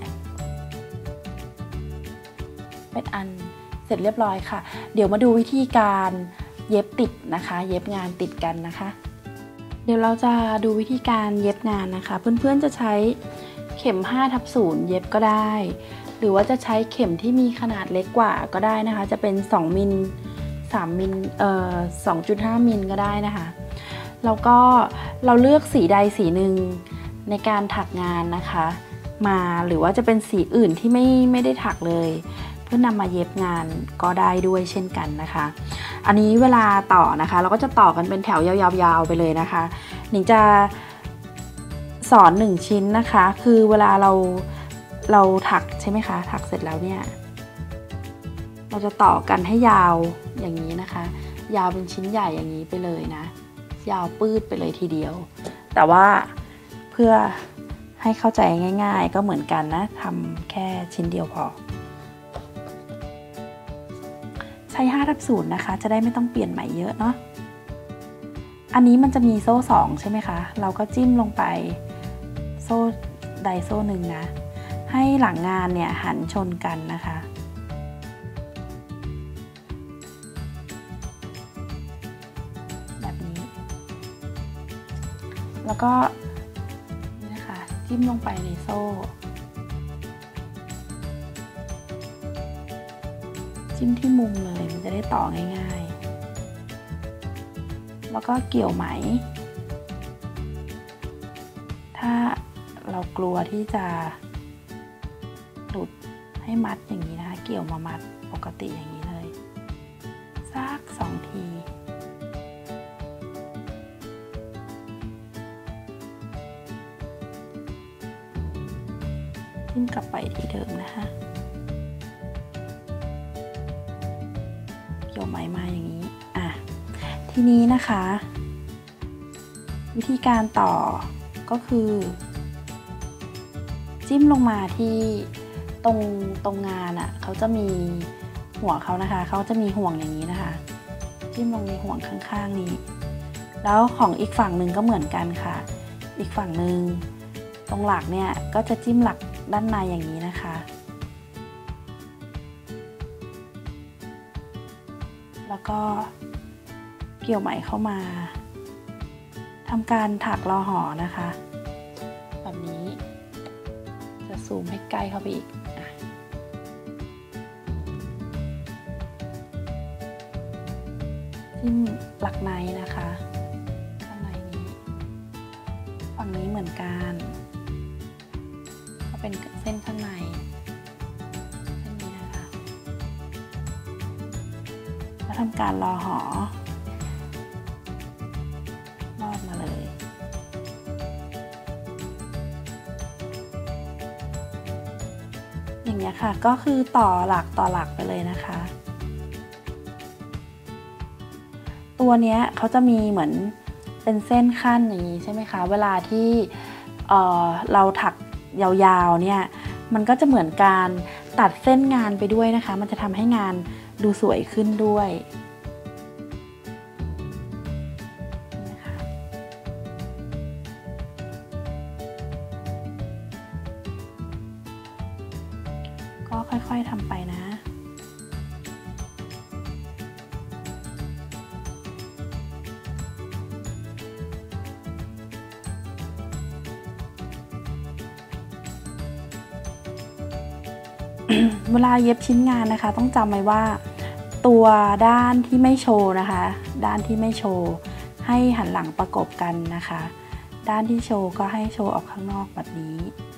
เป็นอันเสร็จเรียบร้อยค่ะเดี๋ยวมาดูวิธีการเย็บติดนะคะเย็บงานติดกันนะคะเดี๋ยวเราจะดูวิธีการเย็บงานนะคะเพื่อนๆจะใช้เข็ม 5/0 เย็บก็ได้หรือว่าจะใช้เข็มที่มีขนาดเล็กกว่าก็ได้นะคะจะเป็น2 มิล3 มิล2.5 มิลก็ได้นะคะแล้วก็เราเลือกสีใดสีหนึ่งในการถักงานนะคะมาหรือว่าจะเป็นสีอื่นที่ไม่ได้ถักเลยเพื่อนำมาเย็บงานก็ได้ด้วยเช่นกันนะคะอันนี้เวลาต่อนะคะเราก็จะต่อกันเป็นแถวยาวๆไปเลยนะคะหนิงจะสอน1 ชิ้นนะคะคือเวลาเราถักใช่ไหมคะถักเสร็จแล้วเนี่ยเราจะต่อกันให้ยาวอย่างนี้นะคะยาวเป็นชิ้นใหญ่อย่างนี้ไปเลยนะยาวปืดไปเลยทีเดียว แต่ว่าเพื่อให้เข้าใจง่ายๆก็เหมือนกันนะทำแค่ชิ้นเดียวพอใช้5/0นะคะจะได้ไม่ต้องเปลี่ยนใหม่เยอะเนาะอันนี้มันจะมีโซ่2ใช่ไหมคะเราก็จิ้มลงไปโซ่ใดโซ่หนึ่งนะให้หลังงานเนี่ยหันชนกันนะคะแบบนี้แล้วก็นี่นะคะจิ้มลงไปในโซ่จิ้มที่มุมเลยมันจะได้ต่อง่ายๆแล้วก็เกี่ยวไหมถ้าเรากลัวที่จะหลุดให้มัดอย่างนี้นะคะเกี่ยวมามัดปกติอย่างนี้เลยสัก2 ทีจิ้มกลับไปที่เดิมนะคะเกี่ยวไหมมาอย่างนี้ทีนี้นะคะวิธีการต่อก็คือจิ้มลงมาที่ตรงงานเขาจะมีหัวเขานะคะเขาจะมีห่วงอย่างนี้นะคะจิ้มลงในห่วงข้างๆนี้แล้วของอีกฝั่งหนึ่งก็เหมือนกันค่ะอีกฝั่งหนึ่งตรงหลักเนี่ยก็จะจิ้มหลักด้านในอย่างนี้นะคะแล้วก็เกี่ยวไหมเข้ามาทำการถักรอห่อนะคะแบบนี้จะซูมให้ใกล้เข้าไปอีกจิ้มหลักในนะคะข้างในนี้ฝั่งนี้เหมือนกันก็เป็นเส้นข้างในเส้นนี้นะคะแล้วทำการรอห่อลอดมาเลยอย่างเงี้ยค่ะก็คือต่อหลักไปเลยนะคะตัวเนี้ยเขาจะมีเหมือนเป็นเส้นขั้นอย่างนี้ใช่ไหมคะเวลาที่เราถักยาวๆเนี่ยมันก็จะเหมือนการตัดเส้นงานไปด้วยนะคะมันจะทำให้งานดูสวยขึ้นด้วยก็ค่อยๆทำไปนะเวลาเย็บชิ้นงานนะคะต้องจำไว้ว่าตัวด้านที่ไม่โชว์นะคะด้านที่ไม่โชว์ให้หันหลังประกบกันนะคะด้านที่โชว์ก็ให้โชว์ออกข้างนอกแบบนี้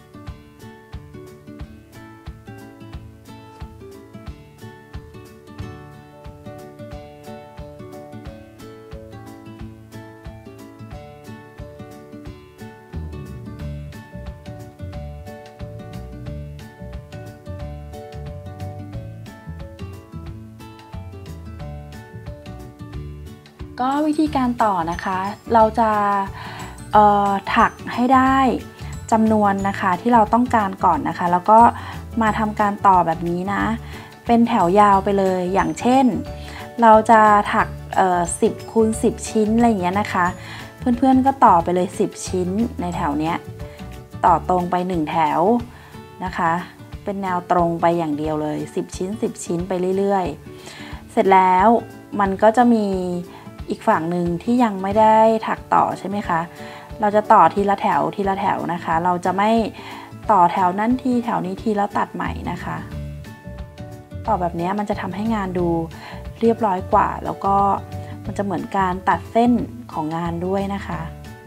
ก็วิธีการต่อนะคะเราจะถักให้ได้จำนวนนะคะที่เราต้องการก่อนนะคะแล้วก็มาทำการต่อแบบนี้นะเป็นแถวยาวไปเลยอย่างเช่นเราจะถัก10 คูณ 10 ชิ้นอะไรอย่างเงี้ยนะคะเพื่อนๆก็ต่อไปเลย10 ชิ้นในแถวเนี้ยต่อตรงไป1 แถวนะคะเป็นแนวตรงไปอย่างเดียวเลย10 ชิ้น10 ชิ้นไปเรื่อยๆเสร็จแล้วมันก็จะมีอีกฝั่งหนึ่งที่ยังไม่ได้ถักต่อใช่ไหมคะเราจะต่อทีละแถวทีละแถวนะคะเราจะไม่ต่อแถวนั้นทีแถวนี้ทีแล้วตัดใหม่นะคะต่อแบบนี้มันจะทำให้งานดูเรียบร้อยกว่าแล้วก็มันจะเหมือนการตัดเส้นของงานด้วยนะคะ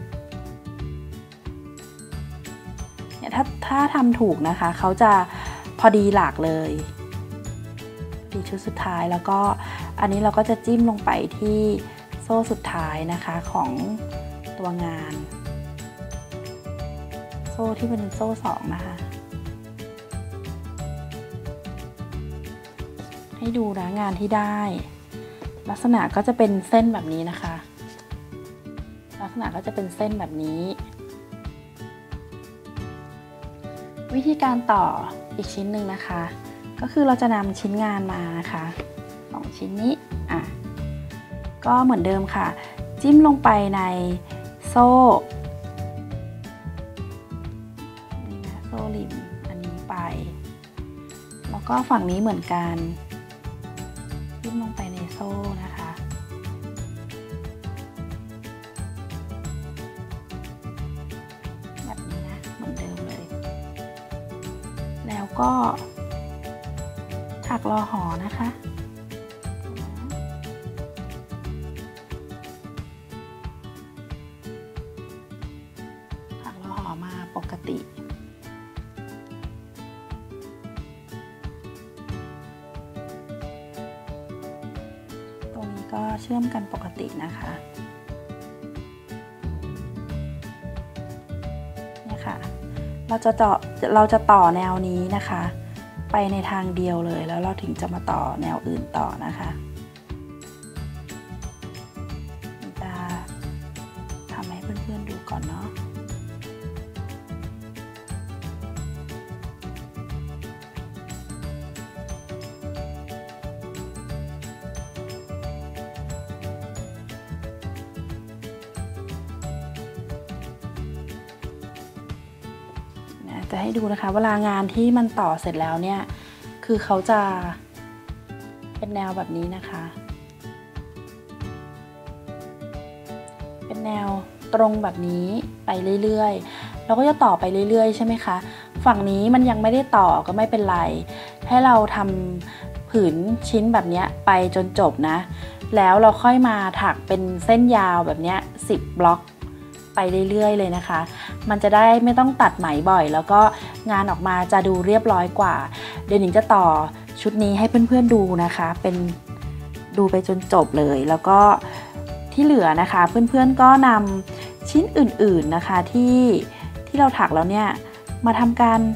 เนี่ยถ้าทำถูกนะคะเขาจะพอดีหลากเลยดีชุดสุดท้ายแล้วก็อันนี้เราก็จะจิ้มลงไปที่โซ่สุดท้ายนะคะของตัวงานโซ่ที่เป็นโซ่2นะคะให้ดูนะงานที่ได้ลักษณะก็จะเป็นเส้นแบบนี้นะคะลักษณะก็จะเป็นเส้นแบบนี้วิธีการต่ออีกชิ้นหนึ่งนะคะก็คือเราจะนำชิ้นงานมานะคะ2ชิ้นนี้ก็เหมือนเดิมค่ะจิ้มลงไปในโซ่นี่นะโซ่ริมอันนี้ไปแล้วก็ฝั่งนี้เหมือนกันจิ้มลงไปในโซ่นะคะแบบนี้นะเหมือนเดิมเลยแล้วก็ถักรอหอนะคะถักรอหอมาปกติตรงนี้ก็เชื่อมกันปกตินะคะเนี่ยค่ะเราจะต่อแนวนี้นะคะไปในทางเดียวเลยแล้วเราถึงจะมาต่อแนวอื่นต่อนะคะจะทำให้เพื่อนๆดูก่อนเนาะจะให้ดูนะคะเวลางานที่มันต่อเสร็จแล้วเนี่ยคือเขาจะเป็นแนวแบบนี้นะคะเป็นแนวตรงแบบนี้ไปเรื่อยๆเราก็จะต่อไปเรื่อยๆใช่ไหมคะฝั่งนี้มันยังไม่ได้ต่อก็ไม่เป็นไรให้เราทำผืนชิ้นแบบนี้ไปจนจบนะแล้วเราค่อยมาถักเป็นเส้นยาวแบบนี้10 บล็อกไปเรื่อยๆเลยนะคะมันจะได้ไม่ต้องตัดไหมบ่อยแล้วก็งานออกมาจะดูเรียบร้อยกว่าเดี๋ยวหนิงจะต่อชุดนี้ให้เพื่อนๆดูนะคะเป็นดูไปจนจบเลยแล้วก็ที่เหลือนะคะเพื่อนๆก็นำชิ้นอื่นๆนะคะที่เราถักแล้วเนี่ยมาทำการ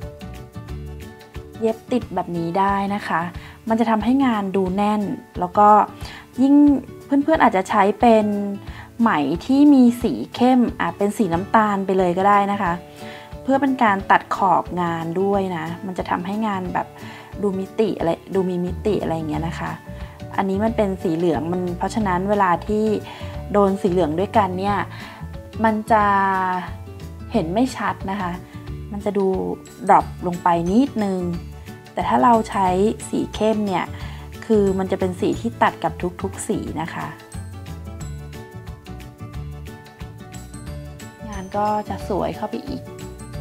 เย็บติดแบบนี้ได้นะคะมันจะทำให้งานดูแน่นแล้วก็ยิ่งเพื่อนๆอาจจะใช้เป็นไหมที่มีสีเข้มเป็นสีน้ำตาลไปเลยก็ได้นะคะเพื่อเป็นการตัดขอบงานด้วยนะมันจะทำให้งานแบบดูมิติอะไรดูมีมิติอะไรอย่างเงี้ยนะคะอันนี้มันเป็นสีเหลืองมันเพราะฉะนั้นเวลาที่โดนสีเหลืองด้วยกันเนี่ยมันจะเห็นไม่ชัดนะคะมันจะดูดรอปลงไปนิดนึงแต่ถ้าเราใช้สีเข้มเนี่ยคือมันจะเป็นสีที่ตัดกับทุกๆสีนะคะก็จะสวยเข้าไปอีก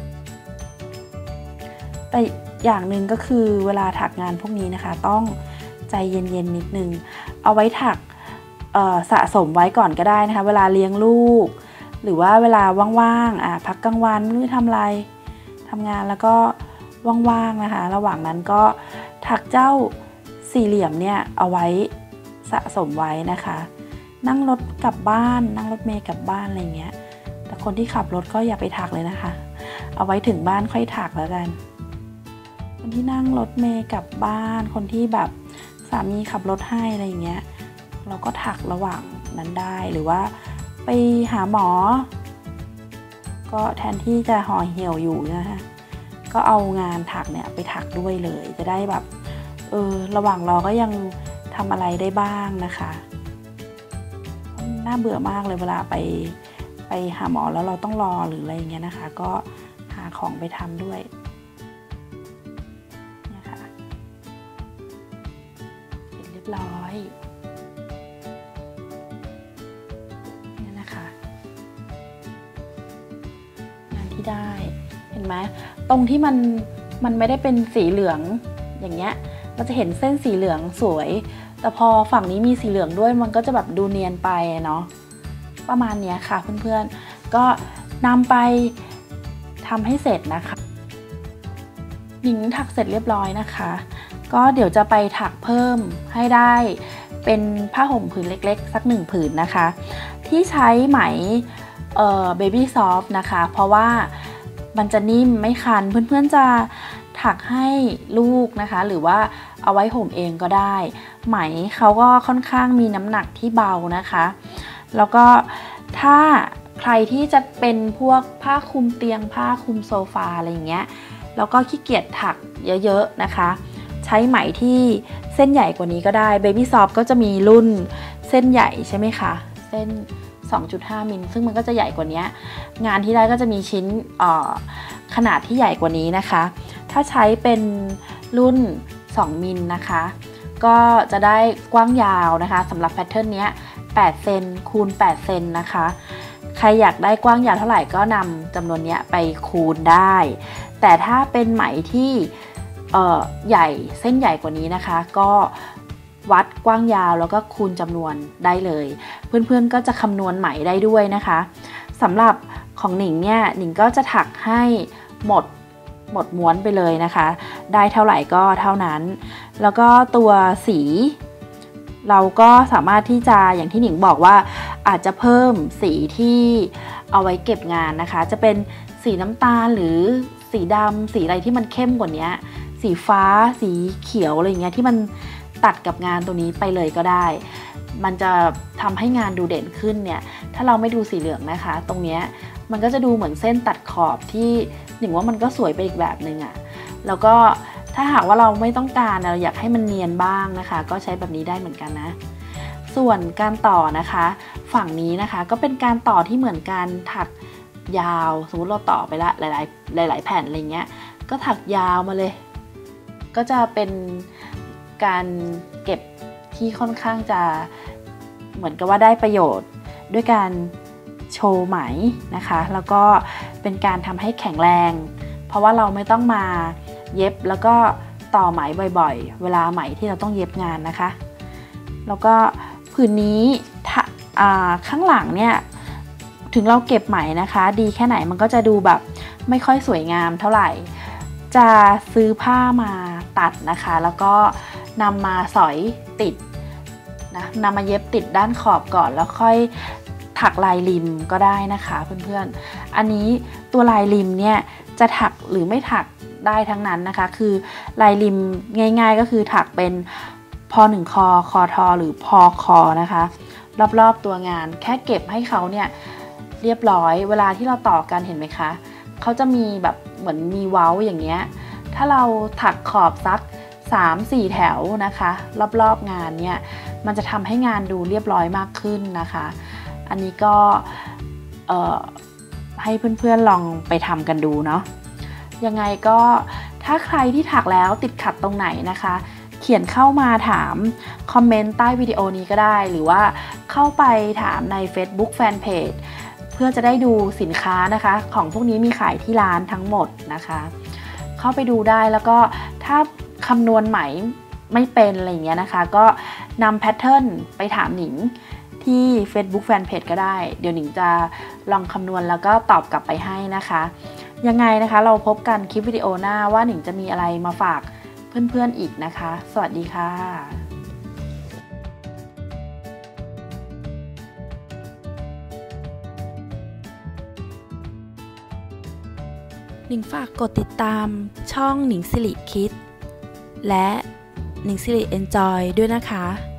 แต่อย่างหนึ่งก็คือเวลาถักงานพวกนี้นะคะต้องใจเย็นๆนิดนึงเอาไว้ถักสะสมไว้ก่อนก็ได้นะคะเวลาเลี้ยงลูกหรือว่าเวลาว่างๆพักกลางวันไม่รู้ทำอะไรทำงานแล้วก็ว่างๆนะคะระหว่างนั้นก็ถักเจ้าสี่เหลี่ยมเนี่ยเอาไว้สะสมไว้นะคะนั่งรถกลับบ้านนั่งรถเมล์กลับบ้านอะไรเงี้ยแต่คนที่ขับรถก็อย่าไปถักเลยนะคะเอาไว้ถึงบ้านค่อยถักแล้วกันคนที่นั่งรถเมล์กลับบ้านคนที่แบบสามีขับรถให้อะไรอย่างเงี้ยเราก็ถักระหว่างนั้นได้หรือว่าไปหาหมอก็แทนที่จะห่อเหี่ยวอยู่นะคะก็เอางานถักเนี่ยไปถักด้วยเลยจะได้แบบระหว่างรอก็ยังทำอะไรได้บ้างนะคะน่าเบื่อมากเลยเวลาไปหาหมอแล้วเราต้องรอหรืออะไรอย่างเงี้ยนะคะก็หาของไปทำด้วยเนี่ยค่ะเสร็จเรียบร้อยเนี่ยนะคะงานที่ได้เห็นไหมตรงที่มันไม่ได้เป็นสีเหลืองอย่างเงี้ยเราจะเห็นเส้นสีเหลืองสวยแต่พอฝั่งนี้มีสีเหลืองด้วยมันก็จะแบบดูเนียนไปเนาะประมาณนี้ค่ะเพื่อนๆก็นำไปทำให้เสร็จนะคะหนิงถักเสร็จเรียบร้อยนะคะก็เดี๋ยวจะไปถักเพิ่มให้ได้เป็นผ้าห่มผืนเล็กๆสัก1ผืนนะคะที่ใช้ไหมBaby Softนะคะเพราะว่ามันจะนิ่มไม่คันเพื่อนๆจะถักให้ลูกนะคะหรือว่าเอาไว้ห่มเองก็ได้ไหมเขาก็ค่อนข้างมีน้ำหนักที่เบานะคะแล้วก็ถ้าใครที่จะเป็นพวกผ้าคลุมเตียงผ้าคลุมโซฟาอะไรอย่างเงี้ยแล้วก็ขี้เกียจถักเยอะๆนะคะใช้ไหมที่เส้นใหญ่กว่านี้ก็ได้ Baby Soft ก็จะมีรุ่นเส้นใหญ่ใช่ไหมคะเส้น 2.5 มิลซึ่งมันก็จะใหญ่กว่านี้งานที่ได้ก็จะมีชิ้นขนาดที่ใหญ่กว่านี้นะคะถ้าใช้เป็นรุ่น 2 มิลนะคะก็จะได้กว้างยาวนะคะสำหรับแพทเทิร์นนี้8 เซนคูณ 8 เซนนะคะใครอยากได้กว้างยาวเท่าไหร่ก็นำจำนวนนี้ไปคูณได้แต่ถ้าเป็นไหมที่ใหญ่เส้นใหญ่กว่านี้นะคะก็วัดกว้างยาวแล้วก็คูณจำนวนได้เลยเพื่อนๆก็จะคำนวณไหมได้ด้วยนะคะสำหรับของหนิงเนี่ยหนิงก็จะถักให้หมดม้วนไปเลยนะคะได้เท่าไหร่ก็เท่านั้นแล้วก็ตัวสีเราก็สามารถที่จะอย่างที่หนิงบอกว่าอาจจะเพิ่มสีที่เอาไว้เก็บงานนะคะจะเป็นสีน้ำตาลหรือสีดำสีอะไรที่มันเข้มกว่านี้สีฟ้าสีเขียวอะไรอย่างเงี้ยที่มันตัดกับงานตัวนี้ไปเลยก็ได้มันจะทำให้งานดูเด่นขึ้นเนี่ยถ้าเราไม่ดูสีเหลืองนะคะตรงเนี้ยมันก็จะดูเหมือนเส้นตัดขอบที่หนิงว่ามันก็สวยไปอีกแบบนึงอ่ะแล้วก็ถ้าหากว่าเราไม่ต้องการเราอยากให้มันเนียนบ้างนะคะก็ใช้แบบนี้ได้เหมือนกันนะส่วนการต่อนะคะฝั่งนี้นะคะก็เป็นการต่อที่เหมือนการถักยาวสมมติเราต่อไปละหลายแผ่นอะไรเงี้ยก็ถักยาวมาเลยก็จะเป็นการเก็บที่ค่อนข้างจะเหมือนกับว่าได้ประโยชน์ด้วยการโชว์ไหมนะคะแล้วก็เป็นการทำให้แข็งแรงเพราะว่าเราไม่ต้องมาเย็บแล้วก็ต่อไหมบ่อยๆเวลาไหมที่เราต้องเย็บงานนะคะแล้วก็ผืนนี้ข้างหลังเนี่ยถึงเราเก็บไหมนะคะดีแค่ไหนมันก็จะดูแบบไม่ค่อยสวยงามเท่าไหร่จะซื้อผ้ามาตัดนะคะแล้วก็นำมาสอยติดนะนำมาเย็บติดด้านขอบก่อนแล้วค่อยถักลายริมก็ได้นะคะเพื่อนๆอันนี้ตัวลายริมเนี่ยจะถักหรือไม่ถักได้ทั้งนั้นนะคะคือลายริมง่ายๆก็คือถักเป็นพอ1 คอทอหรือพอคอนะคะรอบๆตัวงานแค่เก็บให้เขาเนี่ยเรียบร้อยเวลาที่เราต่อกันเห็นไหมคะเขาจะมีแบบเหมือนมีเว้าอย่างเงี้ยถ้าเราถักขอบสัก 3-4 แถวนะคะรอบๆงานเนี่ยมันจะทำให้งานดูเรียบร้อยมากขึ้นนะคะอันนี้ก็ให้เพื่อนๆลองไปทำกันดูเนาะยังไงก็ถ้าใครที่ถักแล้วติดขัดตรงไหนนะคะเขียนเข้ามาถามคอมเมนต์ใต้วิดีโอนี้ก็ได้หรือว่าเข้าไปถามใน Facebook Fanpage เพื่อจะได้ดูสินค้านะคะของพวกนี้มีขายที่ร้านทั้งหมดนะคะเข้าไปดูได้แล้วก็ถ้าคำนวณไหมไม่เป็นอะไรอย่างเงี้ยนะคะก็นำแพทเทิร์นไปถามหนิงที่ Facebook Fanpage ก็ได้เดี๋ยวหนิงจะลองคำนวณแล้วก็ตอบกลับไปให้นะคะยังไงนะคะเราพบกันคลิปวิดีโอหน้าว่าหนิงจะมีอะไรมาฝากเพื่อนๆอีกนะคะสวัสดีค่ะหนิงฝากกดติดตามช่องหนิงสิริคิดและหนิงสิริเอนจอยด้วยนะคะ